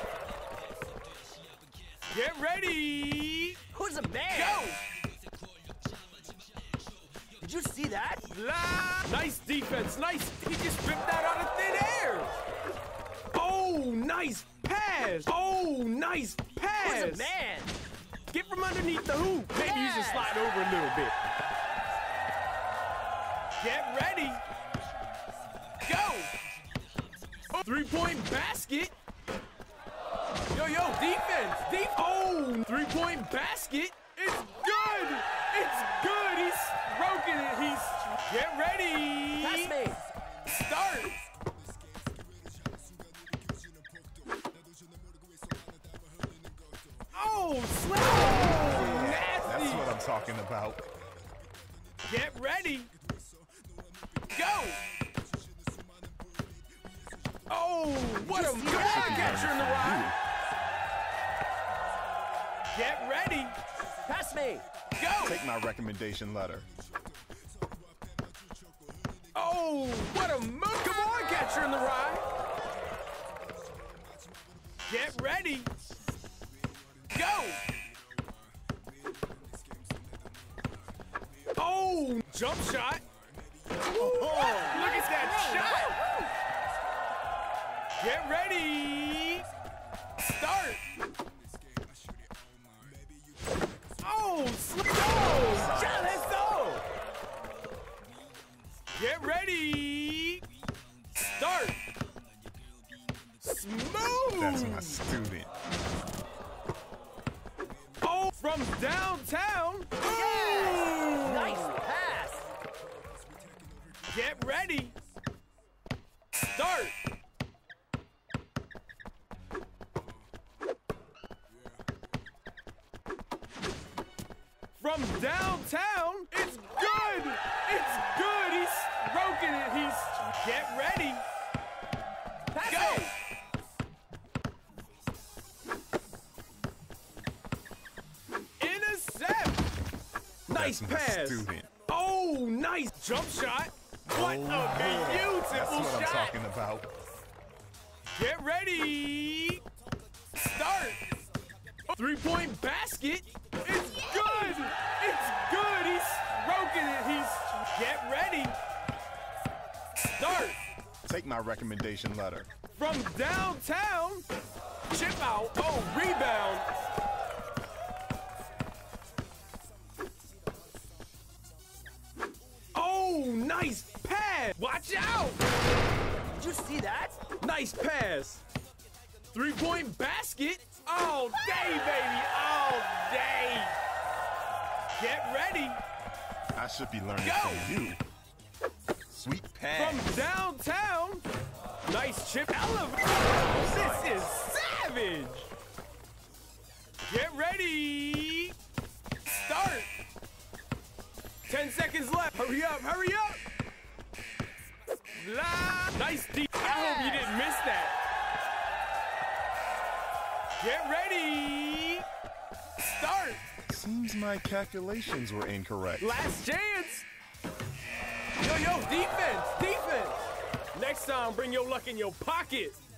[SPEAKER 2] Get ready.
[SPEAKER 7] Who's a man?
[SPEAKER 2] Go.
[SPEAKER 7] Did you see that?
[SPEAKER 2] La- Nice defense, nice. He just ripped that out of thin air. Oh, nice pass. Oh, nice pass.
[SPEAKER 7] Who's a man?
[SPEAKER 2] Get from underneath the hoop. Maybe you should
[SPEAKER 7] Yes.
[SPEAKER 2] slide over a little bit. Get ready. Go. Oh, three-point basket. Yo, yo, defense. Def- oh, three-point basket. It's good. It's good. He's stroking it. He's get ready.
[SPEAKER 7] Pass me.
[SPEAKER 2] Start. Oh, slap. Oh,
[SPEAKER 10] That's
[SPEAKER 2] nasty.
[SPEAKER 10] what I'm talking about.
[SPEAKER 2] Get ready. Go. Oh, what a
[SPEAKER 7] see
[SPEAKER 2] good
[SPEAKER 7] that?
[SPEAKER 2] catcher in the ride. Get ready.
[SPEAKER 7] Pass me.
[SPEAKER 2] Go.
[SPEAKER 10] Take my recommendation letter.
[SPEAKER 2] Oh, what a move. Come on, catcher in the ride. Get ready. Go. Oh, jump shot. Look at that shot. Get ready. Start. Oh, slip. Oh, shot, let's go. Get ready. Start. Smooth.
[SPEAKER 10] That's my student.
[SPEAKER 2] Oh, from downtown.
[SPEAKER 7] Yes! Nice pass.
[SPEAKER 2] Get ready. Start. From downtown, it's good. It's good. He's stroking it. He's get ready.
[SPEAKER 7] Pass
[SPEAKER 2] Go.
[SPEAKER 7] it.
[SPEAKER 2] Intercept. Nice
[SPEAKER 10] That's my
[SPEAKER 2] pass.
[SPEAKER 10] student.
[SPEAKER 2] Oh, nice jump shot. What
[SPEAKER 10] Oh,
[SPEAKER 2] a
[SPEAKER 10] boy.
[SPEAKER 2] beautiful
[SPEAKER 10] That's what I'm
[SPEAKER 2] shot.
[SPEAKER 10] talking about.
[SPEAKER 2] Get ready. Start. Three-point basket. It's good. It's good. He's stroking it. He's get ready. Start.
[SPEAKER 10] Take my recommendation letter.
[SPEAKER 2] From downtown. Chip out. Oh, rebound. Oh, nice pass. Watch out.
[SPEAKER 7] Did you see that?
[SPEAKER 2] Nice pass. Three-point basket. All day, baby. All day. Get ready.
[SPEAKER 10] I should be learning
[SPEAKER 2] Go.
[SPEAKER 10] from you. Sweet pass.
[SPEAKER 2] From downtown. Nice chip. Elevator. This is savage. Get ready. Start. Ten seconds left. Hurry up. Hurry up. La. Nice deep. I hope you didn't miss that. Get ready. Start.
[SPEAKER 10] Seems my calculations were incorrect.
[SPEAKER 2] Last chance. Yo, yo, defense, defense. Next time, bring your luck in your pocket.